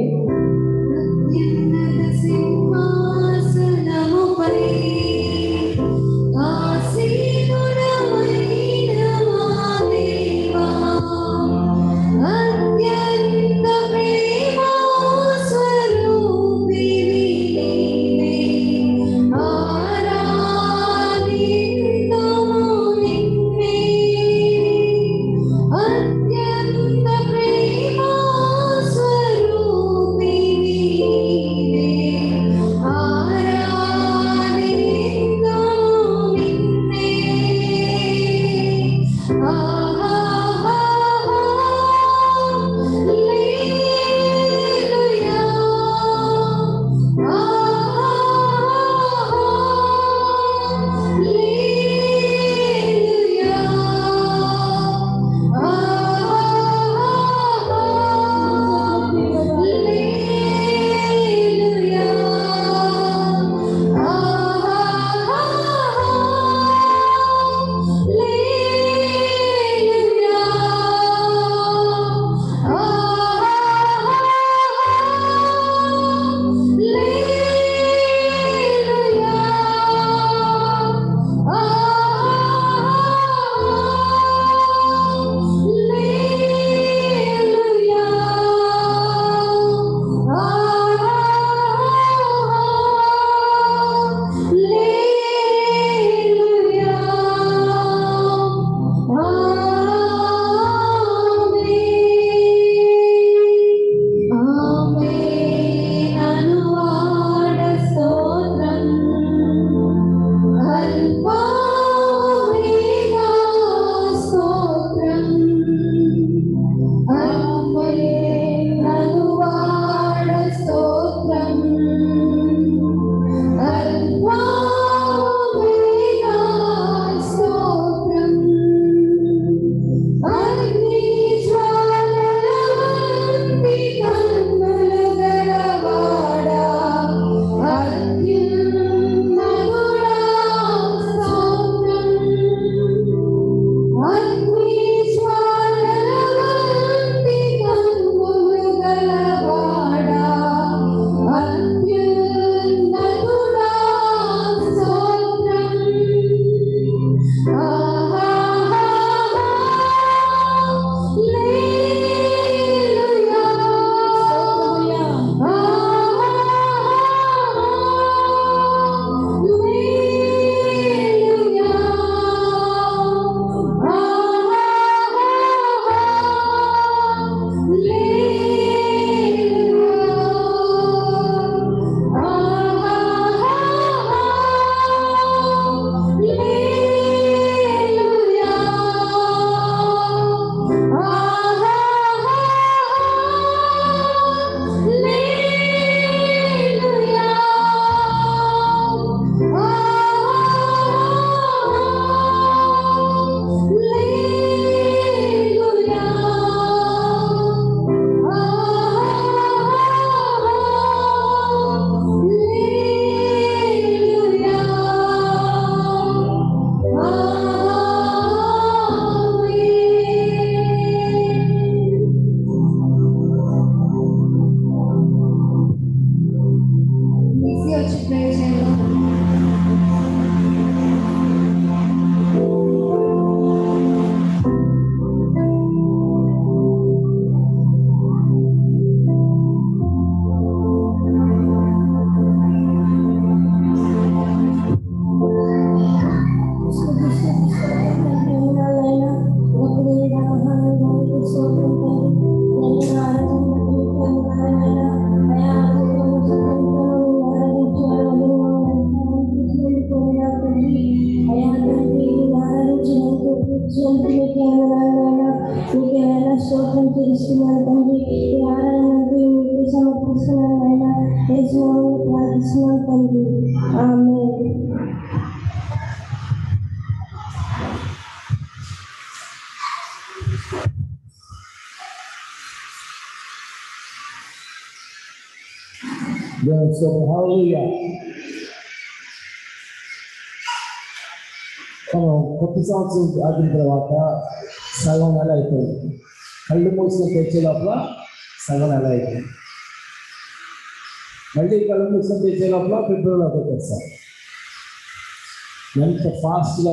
సింహాసనముపై ఆసీనుడమైన మా దేవా, అత్యంత ప్రేమా స్వరూపిణి నీవే. ఆరాధింతుము నిన్నే, అత్యంత ప్రేమా ప్రే చేద్దాం. మనం కొత్త సంవత్సరం ఆగిన తర్వాత సగం నెల అయిపోయింది. కళ్ళు మూసిన తెచ్చే లోపల సగం నెల అయిపోయింది. మళ్ళీ కళ్ళు మూసిన తెచ్చే లోపల ఫిబ్రవరిలోకి వచ్చేస్తారు. ఎంత ఫాస్ట్గా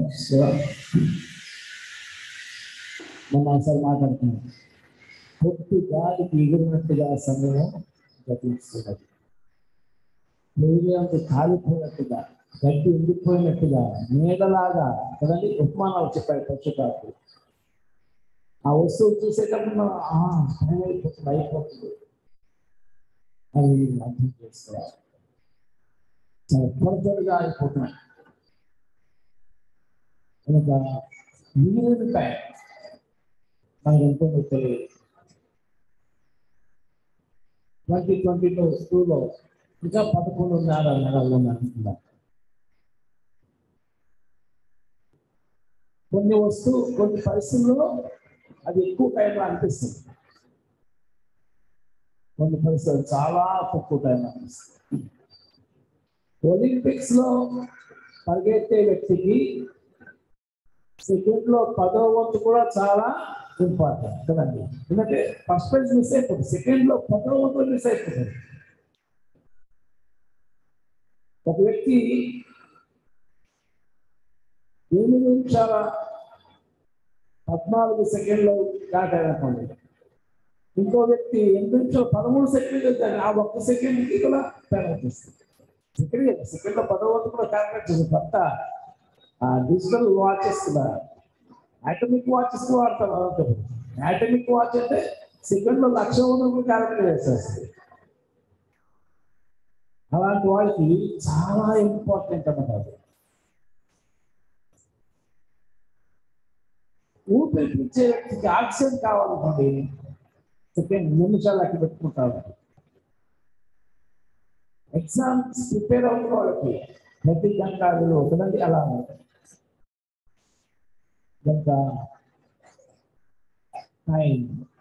మనం ఒకసారి మాట్లాడుతున్నాం. కొద్ది గాలికి ఎగిరినట్టుగా సమయం గతిస్తున్నది. హృదయంతో కాలిపోయినట్టుగా, గడ్డి ఎండిపోయినట్టుగా, నీడలాగా కదండి ఉపమానాలు చెప్పాయి పక్షుకాకు. ఆ వస్తువు చూసేటప్పుడు మనం టైం అయిపోతుంది అయిపోతుంది అని అర్థం చేసుకోవాలి. చాలా త్వర త్వరగా అయిపోతున్నాయి కనుక మిగిలిన టైం మనకు ఎంతో తెలియదు. ట్వంటీ ట్వంటీ టూ టూలో ఇంకా పదకొండున్నర నెలలు అనుకుందాం. కొన్ని వస్తువు కొన్ని పరిస్థితుల్లో అది ఎక్కువ టైంలో అనిపిస్తుంది, కొన్ని పరిస్థితులు చాలా తక్కువ టైం అనిపిస్తుంది. ఒలింపిక్స్ లో పరిగెత్తే వ్యక్తికి సెకండ్ లో పదో వంతు కూడా చాలా ఇంపార్టెంట్ కదండి. ఎందుకంటే ఫస్ట్ ప్రైజ్ మిస్ అయిపోతుంది, సెకండ్ లో పదో వంతు మిస్ అయిపోతుంది. ఒక వ్యక్తి ఎనిమిది నిమిషాల పద్నాలుగు సెకండ్లో దాటారనుకోండి, ఇంకో వ్యక్తి ఎనిమిది నిమిషాలు పదమూడు సెకండ్లు వచ్చారు. ఆ ఒక్క సెకండ్కి కూడా తేడా చేస్తుంది. సెకండ్ సెకండ్లో పదవంతు కూడా క్యాల్కులేట్ చేస్తుంది. కొత్త డిజిటల్ వాచెస్ కూడా ఆటోమిక్ వాచెస్ వాడతారు. ఆటోమిక్ వాచ్ అంటే సెకండ్లో లక్ష వందలు క్యాల్కులేట్ చేసేస్తుంది. అలాంటి వాళ్ళకి చాలా ఇంపార్టెంట్ అన్నమాట. ఊపిరి పిలిచే వ్యక్తికి ఆక్సిజన్ కావాలనుకోండి, సెకండ్ నిమిషాలు అక్కడ పెట్టుకుంటారు. ఎగ్జామ్స్ ప్రిపేర్ అవుతున్న వాళ్ళకి ప్రతి గంట విలువ అవుతుందండి. అలా గంట టైం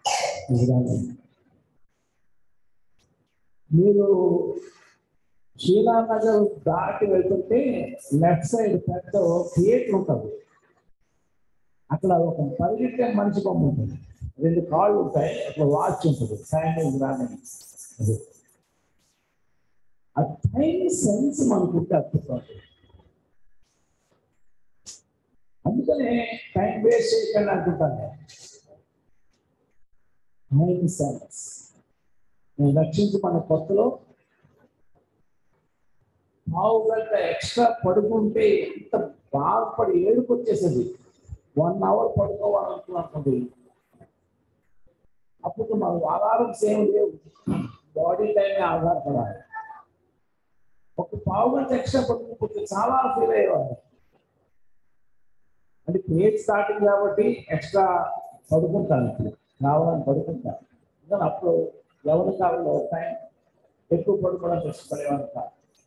మీరు శ్రీరామనగర్ దాటి వెళ్తుంటే లెఫ్ట్ సైడ్ పెద్ద థియేటర్ ఉంటుంది. అక్కడ ఒక పరిగెత్తే మనిషి బొమ్మ ఉంటుంది, రెండు కాళ్ళు ఉంటాయి, అట్లా వాచ్ ఉంటుంది, టైం రాని. అది ఆ టైం సెన్స్ మనకు ఉంటే అర్థం. అందుకనే టైం వేస్ట్ చేయకండి అనుకుంటాను. టైం సెన్స్ నేను రక్షించి మన కొత్తలో పావు గంట ఎక్స్ట్రా పడుకుంటే ఎంత బాధపడి ఏడుపు వచ్చేసేది. వన్ అవర్ పడుకోవాలనుకున్నది అప్పుడు మన ఆధారం సేమ్ లేవు, బాడీ టైం ఆధారపడాలి. ఒక పావు గంట ఎక్స్ట్రా పడుకుంటే చాలా ఫీల్ అయ్యేవాడు. అంటే పేజ్ స్టార్టింగ్ కాబట్టి ఎక్స్ట్రా పడుకుంటాను, ఇప్పుడు కావాలని పడుకుంటాను. కానీ అప్పుడు ఎవరి కాలంలో టైం ఎక్కువ పడుకోవడానికి ఇష్టపడేవాడు కాదు.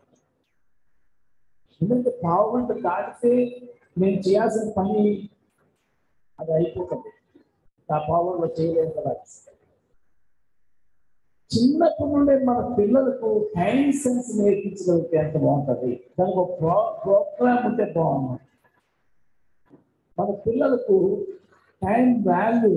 ఎందుకంటే పావు గంట దాటితే నేను చేయాల్సిన పని అది అయిపోతుంది, ఆ పావులో చేయలేదు కదా. చిన్నప్పటి నుండే మన పిల్లలకు టైం సెన్స్ నేర్పించగలిగితే ఎంత బాగుంటుంది. దానికి ఒక ప్రో ప్రోగ్రామ్ ఉంటే బాగుంది. మన పిల్లలకు టైం వాల్యూ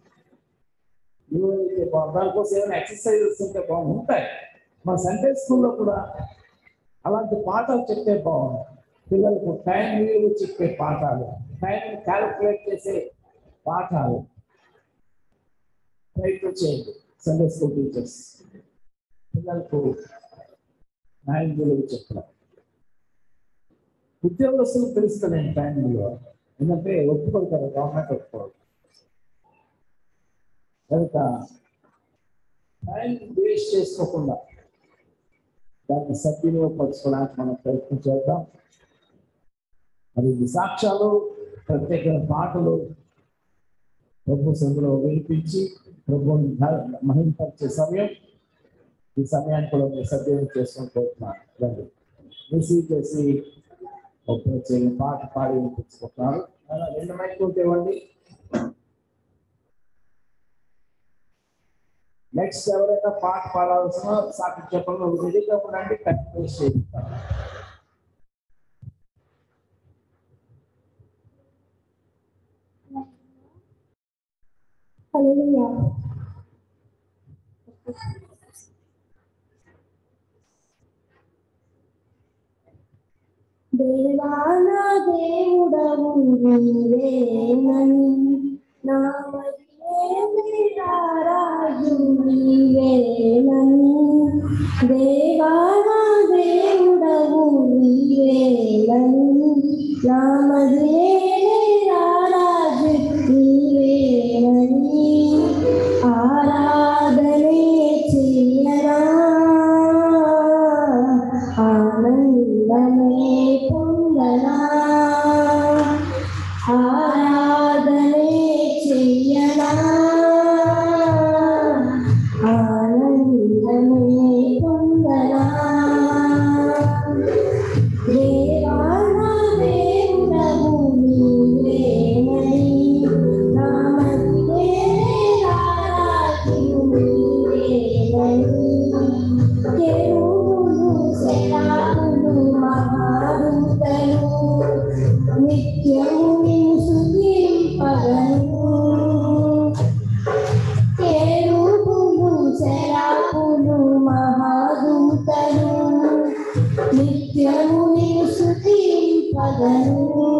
ఏవైతే బాగుంది, దానికోసం ఏమైనా ఎక్సర్సైజెస్ ఉంటే బాగుంటాయి. మన సండే స్కూల్లో కూడా అలాంటి పాఠాలు చెప్తే బాగుంది. పిల్లలకు టైం విలువ చెప్పే పాఠాలు, టైం క్యాలిక్యులేట్ చేసే పాఠాలు ప్రయత్నం చేయండి. సండే స్కూల్ టీచర్స్ పిల్లలకు టైం విలువ చెప్పడం. ఉద్యోగస్తులు తెలుస్తున్నాయి టైం విలువ, ఎందుకంటే ఒప్పుకోతారు, గవర్నమెంట్ ఒప్పుకోరు కనుక టైం వేస్ట్ చేసుకోకుండా దాన్ని సద్వినియోగపరచుకోవడానికి మనం ప్రయత్నం చేద్దాం. మరి ఈ సాక్ష్యాలు, ప్రత్యేక పాటలు ప్రభు సందులో వినిపించి ప్రభువుని మహింపరిచే సమయం. ఈ సమయాన్ని కూడా మీరు సద్వినియోగం చేసుకుంటున్నాను. రండి రిసీవ్ చేసి ఒక ప్రత్యేక పాట పాడి వినిపించుకుంటున్నారు. అలా రెండు మైకులు ఇవ్వండి. నెక్స్ట్ ఎవరైనా పాట పాడాల్సిన సాక్షి చెప్పండి, రెడీగా ఉండండి. కంటిన్యూ చేస్తాను. హల్లెలూయా. దేవా నా దేవుడవు నీవేనని, నా మదియే రారాజు నీవేనని. దేవా నా దేవుడవు నీవేనని, నా మదియే రారాజు నీవేనని. ఆరాధనే చెయ్యరా, ఆనందమే పొందనా. ఆరాధనే చెయ్యనా, ఆనందమే పొందనా. దేవా నా దేవుడవు నీవేనని, నా మదియే రారాజు నీవేనని. కెరూబులు సెరాపులు మహాదూతలు నిత్యము నిన్ను స్తుతింపగను. కెరూబులు సెరాపులు మహాదూతలు నిత్యము నిన్ను స్తుతింపగను.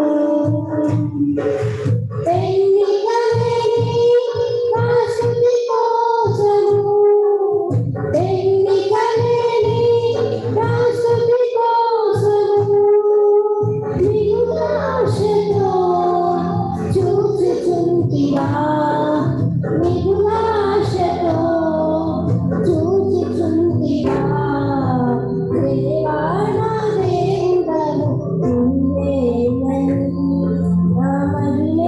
ఎన్నికలేని నా స్తుతి కోసము, ఎన్నికలేని నా స్తుతి కోసము, నిగులాశతో చూచుచుంటివా, నిగులాశతో చూచుచుంటివా. దేవా నా దేవుడవు నీవేనని, నా మదియే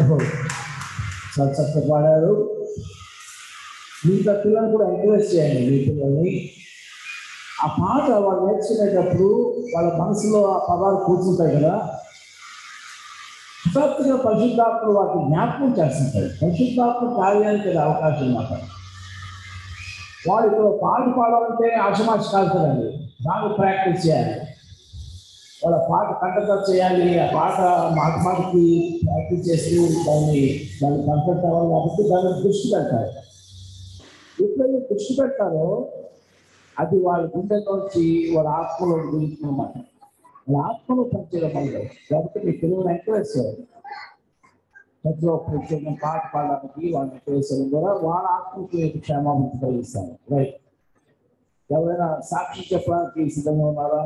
చాలా చక్కగా పాడారు. మిగతా పిల్లలు కూడా ఎంకరేజ్ చేయండి మీ పిల్లల్ని. ఆ పాట వాళ్ళు నేర్చుకునేటప్పుడు వాళ్ళ మనసులో ఆ పదాలు కూర్చుంటాయి కదా, హఠాత్తుగా పరిశుద్ధాత్మలు వాటిని జ్ఞాపకం చేస్తుంటాయి. పరిశుద్ధాత్మ కార్యానికి అది అవకాశం మాట. వాడు ఇప్పుడు పాట పాడాలంటే ఆశమాష కాదు కదండి, దాన్ని ప్రాక్టీస్ చేయాలి. వాళ్ళ పాట కంటత చేయాలి, ఆ పాట మాట మాటకి ప్రాక్టీస్ చేసి దాన్ని దాన్ని కంటత అవ్వాలి కాబట్టి దాన్ని దృష్టి పెడతారు. ఎప్పుడైతే దృష్టి పెడతారో అది వాళ్ళ గుండెలోంచి వాళ్ళ ఆత్మలో దిగుతుందన్నమాట. వాళ్ళ ఆత్మలో పనిచేయడం వల్ల కాబట్టి మీ పిల్లలు ఎంకరేజ్ చేయాలి. ప్రతిలో ప్రత్యేకంగా పాట పాడడానికి వాళ్ళని ఎంకరేజ్ చేయడం ద్వారా వాళ్ళ ఆత్మకి క్షేమాభివృద్ధి కలిగిస్తారు. రైట్, ఎవరైనా సాక్షి చెప్పడానికి సిద్ధంగా ఉన్నారా?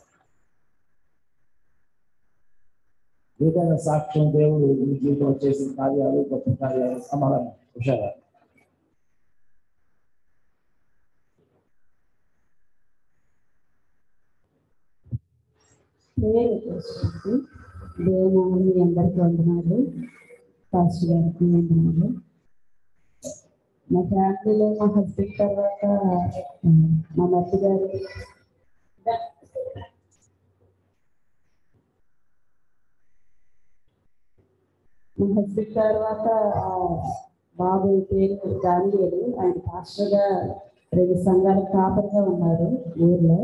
ఏదైనా సాక్ష్యం దేవుడు మీ జీవితంలో చేసిన కార్యాలు, గొప్ప కార్యాలు, సమాధానం హుషారా? ప్రేయర్ చేసుకోండి. దేవుని మీ అందరికీ వందనాలు, పాస్టర్ గారికి వందనాలు. మా ఫ్యామిలీలో మా హస్బెండ్ తర్వాత మా మధ్య గారు మా హస్బెండ్ తర్వాత బాబు పేరు దానియేలు. ఆయన పాస్టర్గా రెండు సంఘాల కాపరిగా ఉన్నారు ఊర్లో.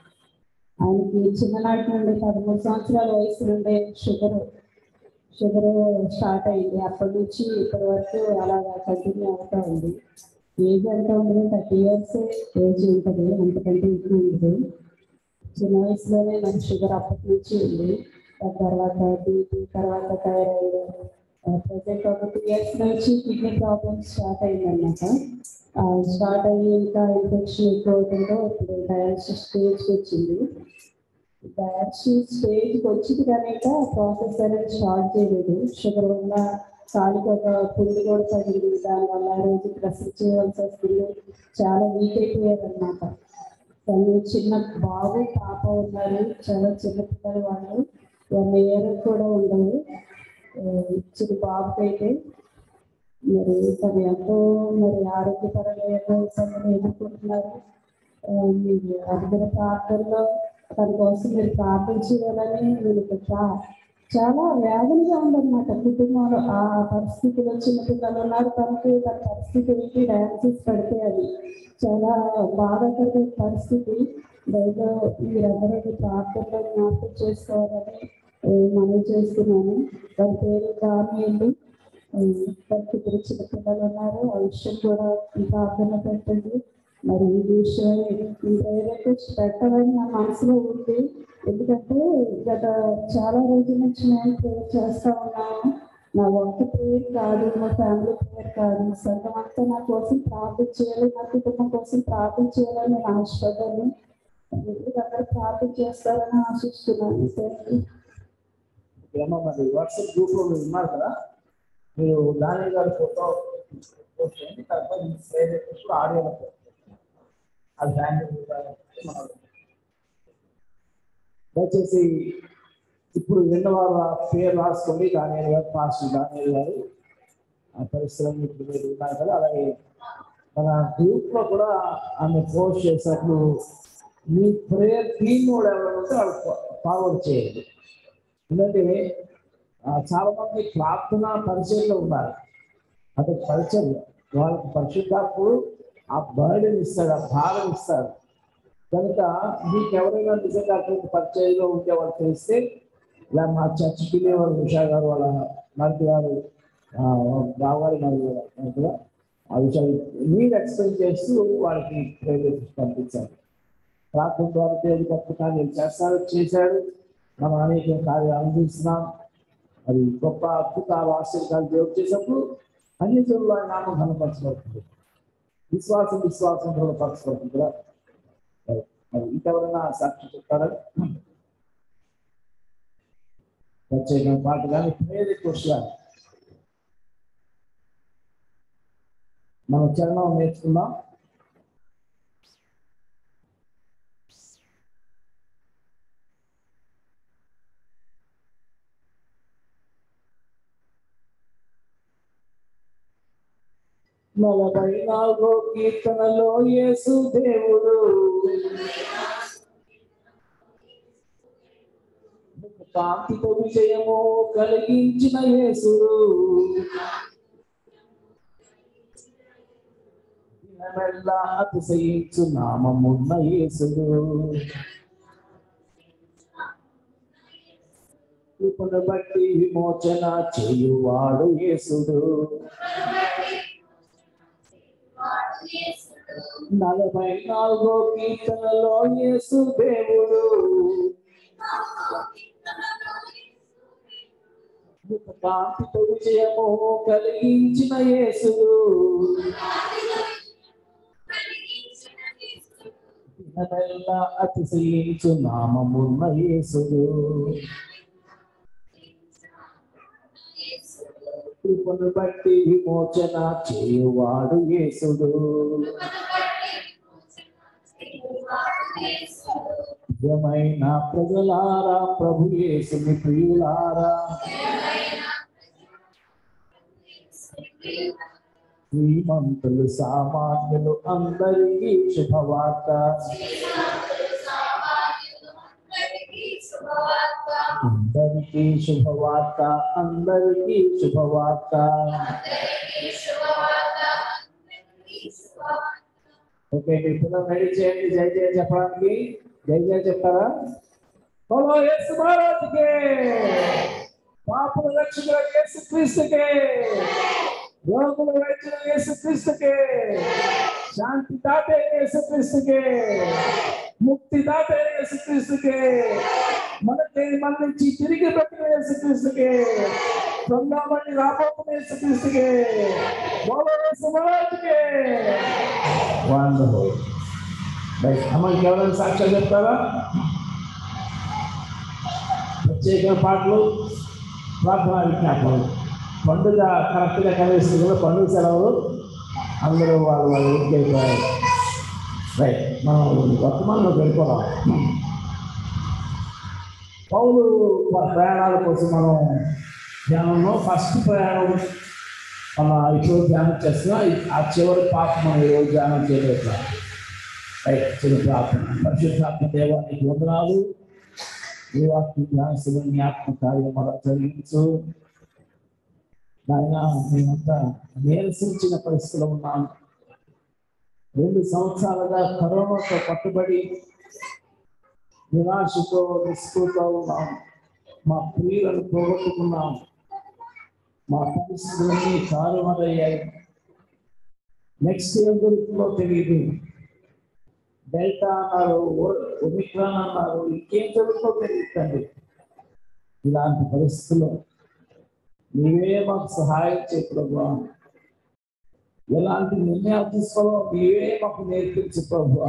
ఆయనకి చిన్ననాటి నుండి పదమూడు సంవత్సరాల వయసు నుండే షుగర్ షుగర్ స్టార్ట్ అయింది. అప్పటి నుంచి ఇప్పటి వరకు అలాగా కంటిన్యూ అవుతూ ఉంది. ఏజ్ ఎంత ఉండదు, థర్టీ ఇయర్స్ ఏజ్ ఉంటుంది, అంతకంటే ఎక్కువ ఉండదు. చిన్న వయసులోనే నాకు షుగర్ అప్పటి నుంచి ఉంది. దాని తర్వాత బీపీ, తర్వాత థైరాయిడ్, ప్రజెంట్ ఒక టూ ఇయర్స్ నుంచి కిడ్నీ ప్రాబ్లమ్స్ స్టార్ట్ అయిందన్నమాట. స్టార్ట్ అయ్యి ఇంకా ఇన్ఫెక్షన్ ఎక్కువ అవుతుందో ఇప్పుడు డయాలసిస్ స్టేజ్కి వచ్చింది. డయాలసిస్ స్టేజ్కి వచ్చింది కనుక ప్రాసెస్ అనేది స్టార్ట్ చేయలేదు. షుగర్ వల్ల కాలికి ఒక పుండు కూడా పడింది. దానివల్ల రోజు డ్రెస్సింగ్ చేయవలసి వస్తుంది. చాలా వీక్ అయిపోయారు అన్నమాట. తను చిన్న బాబు పాప ఉన్నారు, చాలా చిన్న పిల్లలు వాళ్ళు, వాళ్ళ ఏరు కూడా ఉండవు. చిన్న బాబుకి అయితే మరి తను ఎంతో మరి ఆరోగ్యపరంగా ఎన్నో ఇబ్బందులు ఎదుర్కొంటున్నారు. మీరు అందరి ప్రార్థనలో తన కోసం మీరు ప్రార్థన చేయాలని నేను చాలా వేదనగా ఉందన్నమాట. కుటుంబంలో ఆ పరిస్థితిలో చిన్న పిల్లలు ఉన్నారు, తనకి తన పరిస్థితి ఏంటి, డయాలసిస్ పడితే అది చాలా బాధాకరమైన పరిస్థితి. బయట మీరందరూ ప్రార్థనలో జ్ఞాపకం చేసుకోవాలని మనం చేస్తున్నాను. దాని పేరు దానియేలు. దానికి ఇద్దరు చిన్న పిల్లలు ఉన్నారు. ఆ విషయం కూడా ప్రార్థన పెట్టండి. మరి ఈ విషయం రిక్వెస్ట్ పెట్టాలని నా మనసులో ఉంది. ఎందుకంటే గత చాలా రోజుల నుంచి నేను ప్రేయర్ చేస్తూ ఉన్నాను. నా ఒక్క ప్రేయర్ కాదు, మా ఫ్యామిలీ ప్రేయర్ కాదు, సంఘం అంతా నా కోసం ప్రార్థన చేయాలి, నా కుటుంబం కోసం ప్రార్థన చేయాలని నేను ఆశపడ్డాను. మీరు అందరూ ప్రార్థన చేస్తారని ఆశిస్తున్నాను. ఏమో మరి వాట్సాప్ గ్రూప్లో మీరు ఉన్నారు కదా, మీరు దాని గారి ఫోటో పోస్ట్ చేయండి. తర్వాత ఆడియోలో అది దయచేసి ఇప్పుడు విన్న వారు పేరు రాసుకోండి. దానియేలు గారు, పాస్టర్ దానియేలు గారు ఆ పరిస్థితులను ఇప్పుడు మీరు ఉన్నారు కదా. అలాగే మన గ్రూప్లో కూడా ఆమె పోస్ట్ చేసినప్పుడు మీ ప్రేయర్ టీమ్ కూడా ఎవరైనా ఉంటే వాళ్ళు ఫార్వర్డ్ చేయండి. ఎందుకంటే చాలా మంది ప్రార్థన పరిచయంలో ఉన్నారు. అంటే పరిచయం వాళ్ళకి పరిశుద్ధాత్ముడు ఆ బర్డెన్ ఇస్తాడు, ఆ భారం ఇస్తాడు. కనుక మీకు ఎవరైనా నిజంగా అటువంటి పరిచయంలో ఉంటే వాళ్ళు తెలిస్తే, ఇలా మా చర్చ్ పిల్లేవారు ఉషా గారు, వాళ్ళ మరిది గారు, బావగారు మరియు ఆ విషయాలు మీరు ఎక్స్ప్లెయిన్ చేస్తూ వాళ్ళకి ప్రేరేపి పంపించాలి. ప్రార్థన ద్వారా దేవుడు గొప్ప కార్యాలు చేస్తారు, చేశాడు. మనం అనేక కార్యాలు అందిస్తున్నాం. అది గొప్ప అద్భుత ఆశీర్వాదాలు దేవుడు చేసినప్పుడు అన్ని చోట్ల ఆయన నామం కనపరచబడుతుంది. విశ్వాసం విశ్వాసం పరచబడుతుంది కదా. మరి ఇంకెవరైనా సాక్షి చెప్తారా? ప్రత్యేకమైన పాట కానీ ప్రేరే క్వశ్చన్ మనం చరణం నేర్చుకుందాం. నలభై నాలుగో కీర్తనలో యేసు దేవుడు కాంతితో విజయము కలిగించిన యేసుడు దినమెల్లా అతిశయించు నామమున్న యేసుడు కృపను బట్టి విమోచన చేయువాడు యేసుడు నలభై నాలుగో కీర్తనలో యేసు దేవుడు కాంతితో విజయము కలిగించిన యేసుడు దినమెల్లా అతిశయించు నామమున్న యేసుడు కృపను బట్టి విమోచన చేయువాడు యేసుడు ప్రియమైన ప్రజలారా ప్రభు యేసుని ప్రియులారా శ్రీమంతులు సామాన్యులు అందరికీ శుభవార్త అందరికీ శుభవార్త అందరికీ శుభవార్త ఓకే ఇప్పుడు రెడీ చేయండి జై జయ చెప్పడానికి జై జయ చెప్తారా బోలో యేసు మహారాజుకే పాపుల రక్షకుల యేసు క్రీస్తుకే రోగుల వైద్యుల యేసు క్రీస్తుకే శాంతి దాతే యేసు క్రీస్తుకే ముక్తి దాతే యేసు క్రీస్తుకే మనకి మన నుంచి తిరిగి పెట్టిన యేసు క్రీస్తుకే పొందామని రాబోతున్న యేసు క్రీస్తుకే బోలో యేసు మహారాజుకే వండర్ఫుల్ రైట్ అమ్మకి ఎవరైనా సాక్ష్యాలు చెప్తారా ప్రత్యేక పాటలు ప్రార్థనా విజ్ఞాపనలు పండుగ కరెక్ట్గా కలిగిస్తుంది కూడా పండుగ సెలవులు అందరూ వాళ్ళు వాళ్ళు ఊరికైపోయారు రైట్ మనం వర్తమానంలోకి వెళ్ళిపోదాం పౌలు ప్రయాణాల కోసం మనం ధ్యానంలో ఫస్ట్ ప్రయాణం మన ఇప్పుడు ధ్యానం చేస్తున్నాం ఆ చివరి పాప మనం ఈరోజు ధ్యానం చేయలేదు రైట్ చిన్న ప్రార్థన పరిశుద్ధాత్మ దేవానికి వందనాలు ఈ వాక్య ధ్యానస్తులు నీ ఆత్మ కార్యం అలా జరిగించు నాయన మేమంతా నీరసించిన పరిస్థితిలో ఉన్నాం రెండు సంవత్సరాలుగా కరోనాతో పట్టుబడి నిరాశతో నిస్పృహతో ఉన్నాం మా ప్రియులను పోగొట్టుకున్నాం మా పరిస్థితులన్నీ తారుమారయ్యాయి నెక్స్ట్ ఏం జరుగుతుందో తెలియదు డెల్టా అన్నారు ఒమిక్రాన్ అన్నారు ఇంకేం జరుగుతుందో తెలియదండి ఇలాంటి పరిస్థితుల్లో నీవే మాకు సహాయం చేయ ప్రభు ఎలాంటి నిర్ణయాలు తీసుకోవాలో నీవే మాకు నేర్పించు ప్రభు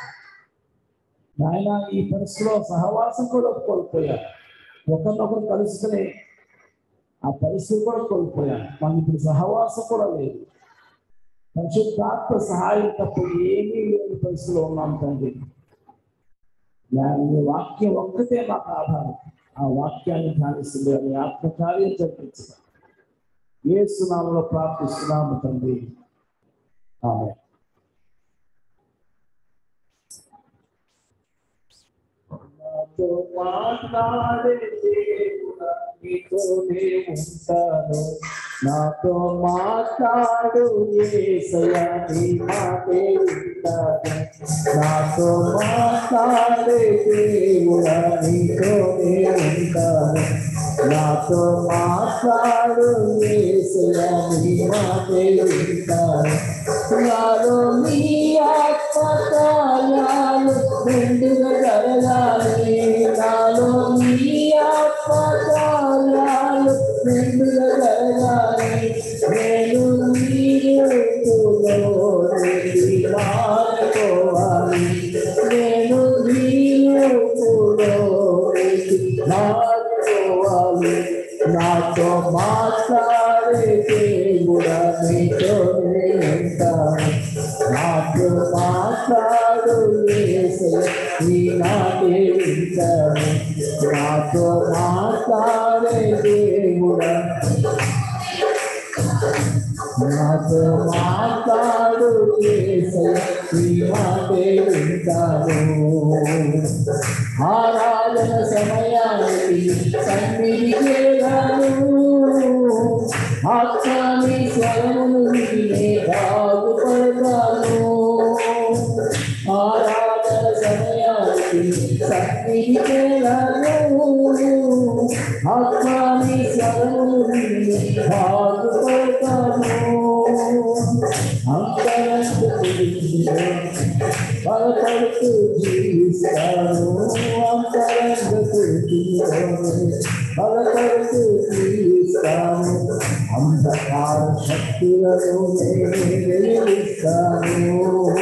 నాయన ఈ పరిస్థితిలో సహవాసం కూడా కోల్పోయాను ఒకరినొకరు కలుసుకునే ఆ పరిస్థితి కూడా కోల్పోయాను మనకి ఇప్పుడు సహవాసం కూడా లేదు పరిశుద్ధాత్మ సహాయం తప్ప ఏమీ లేని పరిస్థితిలో ఉన్నాం తండ్రి నీ వాక్యం ఒక్కటే మాకు ఆధారం ఆ వాక్యాన్ని ధ్యానిస్తుంది అని ఆత్మకార్యం జరిపించడం యేసు నామములో ప్రార్థిస్తున్నాము తండ్రి ఆమేన్ నాతో మాట్లాడే దేవుడా నీతోనే ఉంటాను నాతో మాట్లాడు యేసయ్యా నీ మాటే వింటాను నాతో మాట్లాడే దేవుడా నీతోనే ఉంటాను నాతో మాట్లాడు యేసయ్యా నీ మాటే వింటాను నాలో నీ ఆత్మకార్యాలు మెండుగా జరగాలి నాలో నీ ఆత్మకార్యాలు మెండుగా జరగాలి నేను నీ రూపులోకి మారిపోవాలి నేను నీ రూపులోకి మారిపోవాలి నాతో మాట్లాడే దేవుడా నీతోనే ఉంటాను నాతో మాట్లాడు యేసయ్యా నీ నాటే వింటాను నాతో మాట్లాడే దేవుడా నాతో మాట్లాడు యేసయ్య నీ మాటే వింటాను ఆరాధన సమయానికి సన్నిధికి రాను ఆత్మని స్వరమును వినే బాగుపడతాను ఆరాధన సమయానికి సన్నిధికి రాను ఆత్మని స్వరమును వినే బాగుపడతాను బలపడుతూ జీవిస్తాను అంతరంగకు బలపడుతూ జీవిస్తాను అంధకార శక్తులను వెలిగిస్తాను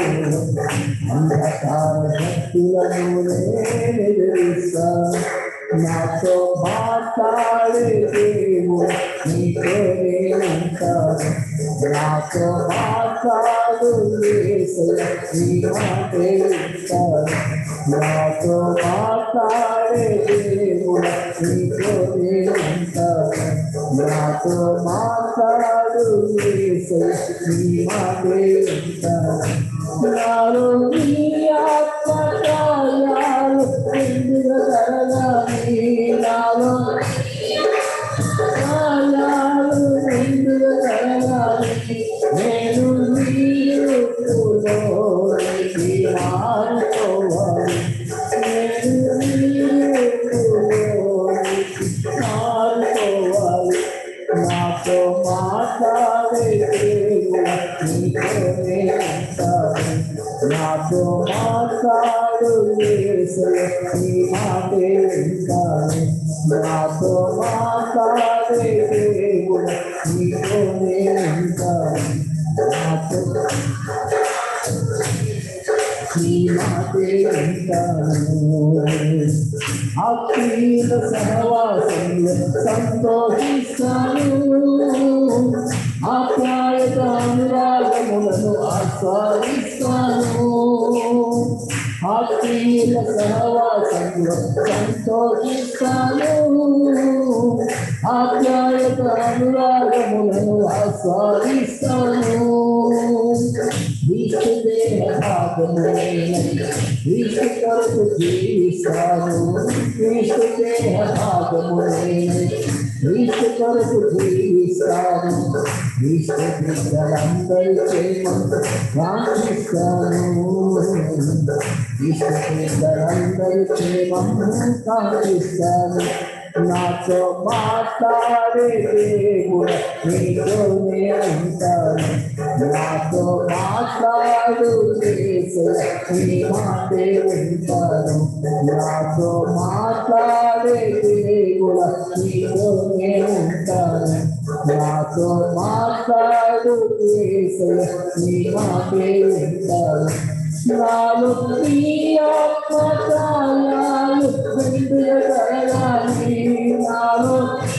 అంధకార శక్తులను వెలిగిస్తాను నాతో మాట్లాడే దేవుడు నీతోనే ఉంటాను నాతో మాట్లాడు యేసయ్య నీ మాటే వింటాను నాతో మాట్లాడే దేవుడు నీతోనే ఉంటాను నాతో మాట్లాడు యేసయ్య నీ మాటే వింటాను నాలో నీ ఆత్మ కార్యాలు ఎందుకు జరగాలి నాలో కార్యాలు ఎందుకు జరగాలి నేను నీరులో మారుకోవాలి నేను నీరులో మారుకోవాలి నాతో మాట్లాడే నీతోనే ఉంటాను నాతో మాట్లాడు యేసయ్య నీ మాటే వింటాను నాతో మాట్లాడే దేవుడు నీతోనే ఉంటాను నాతో నీ మాటే వింటాను అఖిల సహవాసంలో సంతోషిస్తాను ఆప్యాయత అనురాగములను ఆస్వాదిస్తాను అఖిల సహవాసంలో సంతోషిస్తాను ఆప్యాయత అనురాగములను ఆస్వాదిస్తాను విష్ణు దేహ భాగములైన విష్ణు కొరకు జీవిస్తాను విష్ణు దేహ భాగములైన విష్ణు కొరకు జీవిస్తాను విష్ణు బిడ్డలందరి క్షేమం కాంక్షిస్తాను విష్ణు బిడ్డలందరి క్షేమం కాంక్షిస్తాను నాతో మాట్లాడే దేవుడు నీతోనే ఉంటాను నాతో మాట్లాడు యేసయ్య నీ మాటే వింటాను నాతో మాట్లాడే దేవుడు నీతోనే ఉంటాను నాతో మాట్లాడు యేసయ్య నీ మాటే వింటాను నాలో నీ ఆత్మ కార్యాలు విందుగా జరగాలి నాలో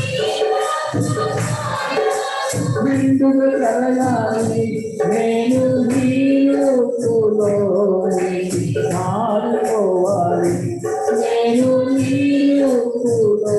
విందుగా జరగాలి నేను నీరులో మారిపోవాలి నేను నీరులో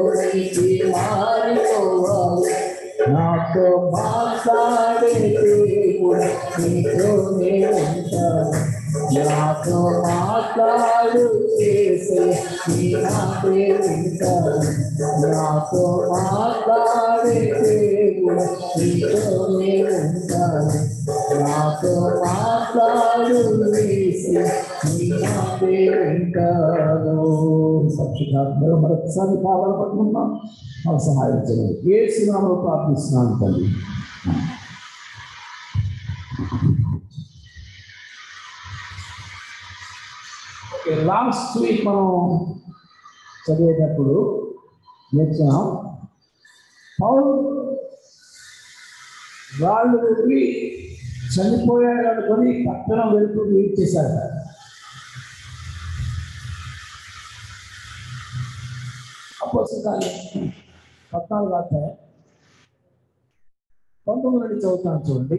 మారిపోవాలి నాతో మాట్లాడే దేవుడు నీతోనే ఉంటాను నాతో మాట్లాడు యేసయ్య నీ మాటే వింటాను నాతో మాట్లాడే దేవుడు నీతోనే ఉంటాను నాతో మాట్లాడు యేసయ్య నీ మాటే వింటాను పరిశుద్ధాత్మలో మరొకసారి కావాలి పట్టుకుంటున్నాం మాకు సహాయం చేయండి యేసు నామములో ప్రార్థిస్తున్నాను తండ్రి లాస్ట్ వీక్ మనం చదివేటప్పుడు నేర్చుకున్నాం పౌలు వాళ్ళు వెళ్ళి చనిపోయాడు అనుకొని పట్టణం వెలుపు లీడ్ చేశారు అపోస్తలులు పద్నాలుగు అధ్యాయం పంతొమ్మిది నుండి చదువుతాను చూడండి.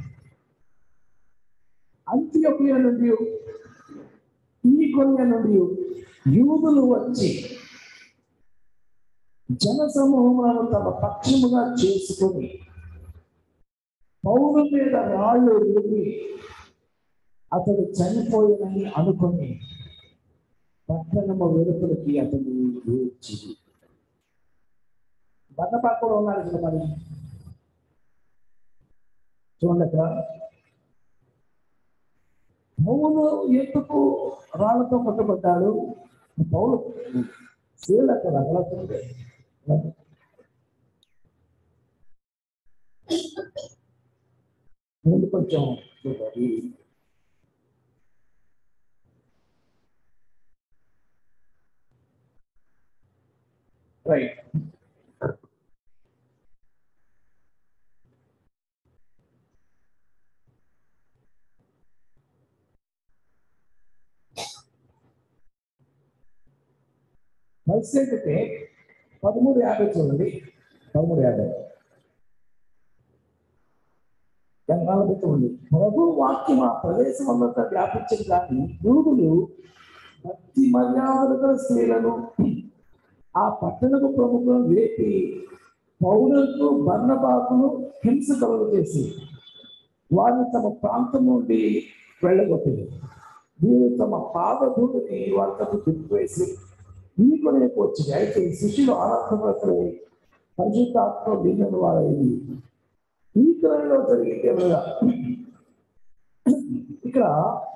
అంత్యోకియ నుండి ఈకొన్య నుండి యూదులు వచ్చి జన సమూహములను తమ పక్షముగా చేసుకొని పౌలు మీద రాళ్ళు రువ్వి అతడు చనిపోయినని అనుకొని పట్టణము వెలుపలికి అతను ఏడ్చి బన్నపాక కూడా ఉన్నాడు ఇక్కడ మరి చూడండి అక్కడ పౌలు ఎందుకు రాళ్లతో కొట్టబడ్డాడు పౌలు శీల అక్కడ అలా చూడండి ముందు కొంచెం చూడండి రైట్ పరిస్థితి ఏంటంటే పదమూడు యాభై చూడండి పదమూడు యాభై ఉంది ప్రభు వాక్యం ఆ ప్రదేశం అంతా వ్యాపించింది కానీ యూదులు భక్తి మర్యాదలు గల స్త్రీలను ఆ పట్టణపు ప్రముఖులను వేపి పౌరులకు బర్నబాకును హింస కలుగు చేసి వారిని తమ ప్రాంతం నుండి వెళ్ళగొట్టింది వీరు తమ పాదధూడిని వారితో తిప్పివేసి ఈ కొనేపు వచ్చింది అయితే శిష్యులు ఆనందపడుతూ పరిశుద్ధాత్మ భిన్నను వారైంది ఈ క్రమంలో జరిగింది ఏమనగా ఇక్కడ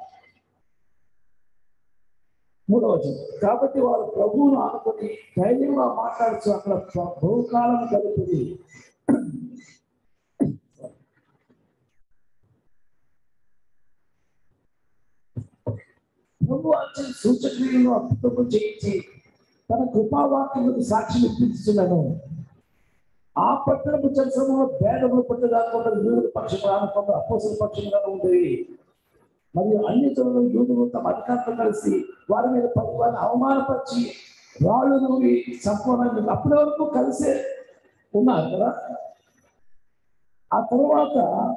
మూడవ వచనం కాబట్టి వారు ప్రభువును ఆనుకొని ధైర్యంగా మాట్లాడుతూ అక్కడ బహుకాలం గడిపింది ప్రభు వచ్చి సూచక్రియలను అద్భుతము చేయించి తన కృపావాక్యములకు సాక్షి ఇప్పించుతున్నాను ఆ పట్టణపు చర్చము భేదములు పట్టదాకుండా యూదుల పక్షంగా అనుకున్న అపోసల పక్షంగా ఉండేవి మరియు అన్ని చోట్ల యూదులు తమ అధికారులతో కలిసి వారి మీద పది వారిని అవమానపరిచి రాళ్ళు నూరి సంపూర్ణంగా అప్పటి వరకు కలిసే ఉన్నారు కదా ఆ తర్వాత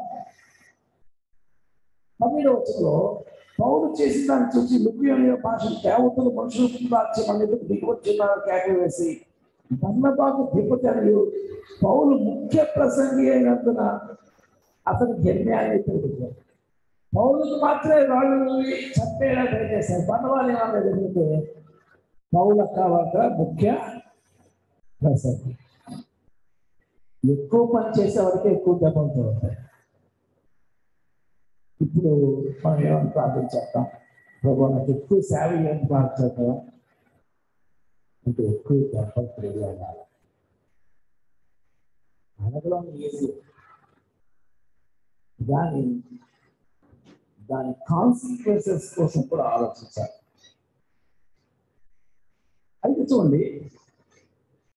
పన్నెండవ వచనంలో పౌలు చేసిన దాన్ని చూసి లుబ్లియా భాష దేవతలు మనుషులు మార్చి మన ఎదురు దిగువచ్చున్నారు కేకలు వేసి బర్నబాకు దిబ్బతలు పౌలు ముఖ్య ప్రసంగి అయినందున అతను జన్యాన్ని తిరుగుతారు పౌరులకు మాత్రమే రాళ్ళు చంపేలా ట్రై చేశారు బర్నబాలు ఏమన్నా ఎదుగుతే పౌలు కావాల ముఖ్య ప్రసంగి ఎక్కువ పని చేసే వరకే ఎక్కువ దెబ్బలతో ఉంటాయి ఇప్పుడు మనం ఏమని ప్రార్థించేస్తాం ప్రభు నాకు ఎక్కువ సేవ ఏమని ప్రార్థించేద్దాం అంటే ఎక్కువ దెబ్బలు తెలియాలి అనగలం ఈజీ దాని దాని కాన్సిక్వెన్సెస్ కోసం కూడా ఆలోచించాలి అయితే చూడండి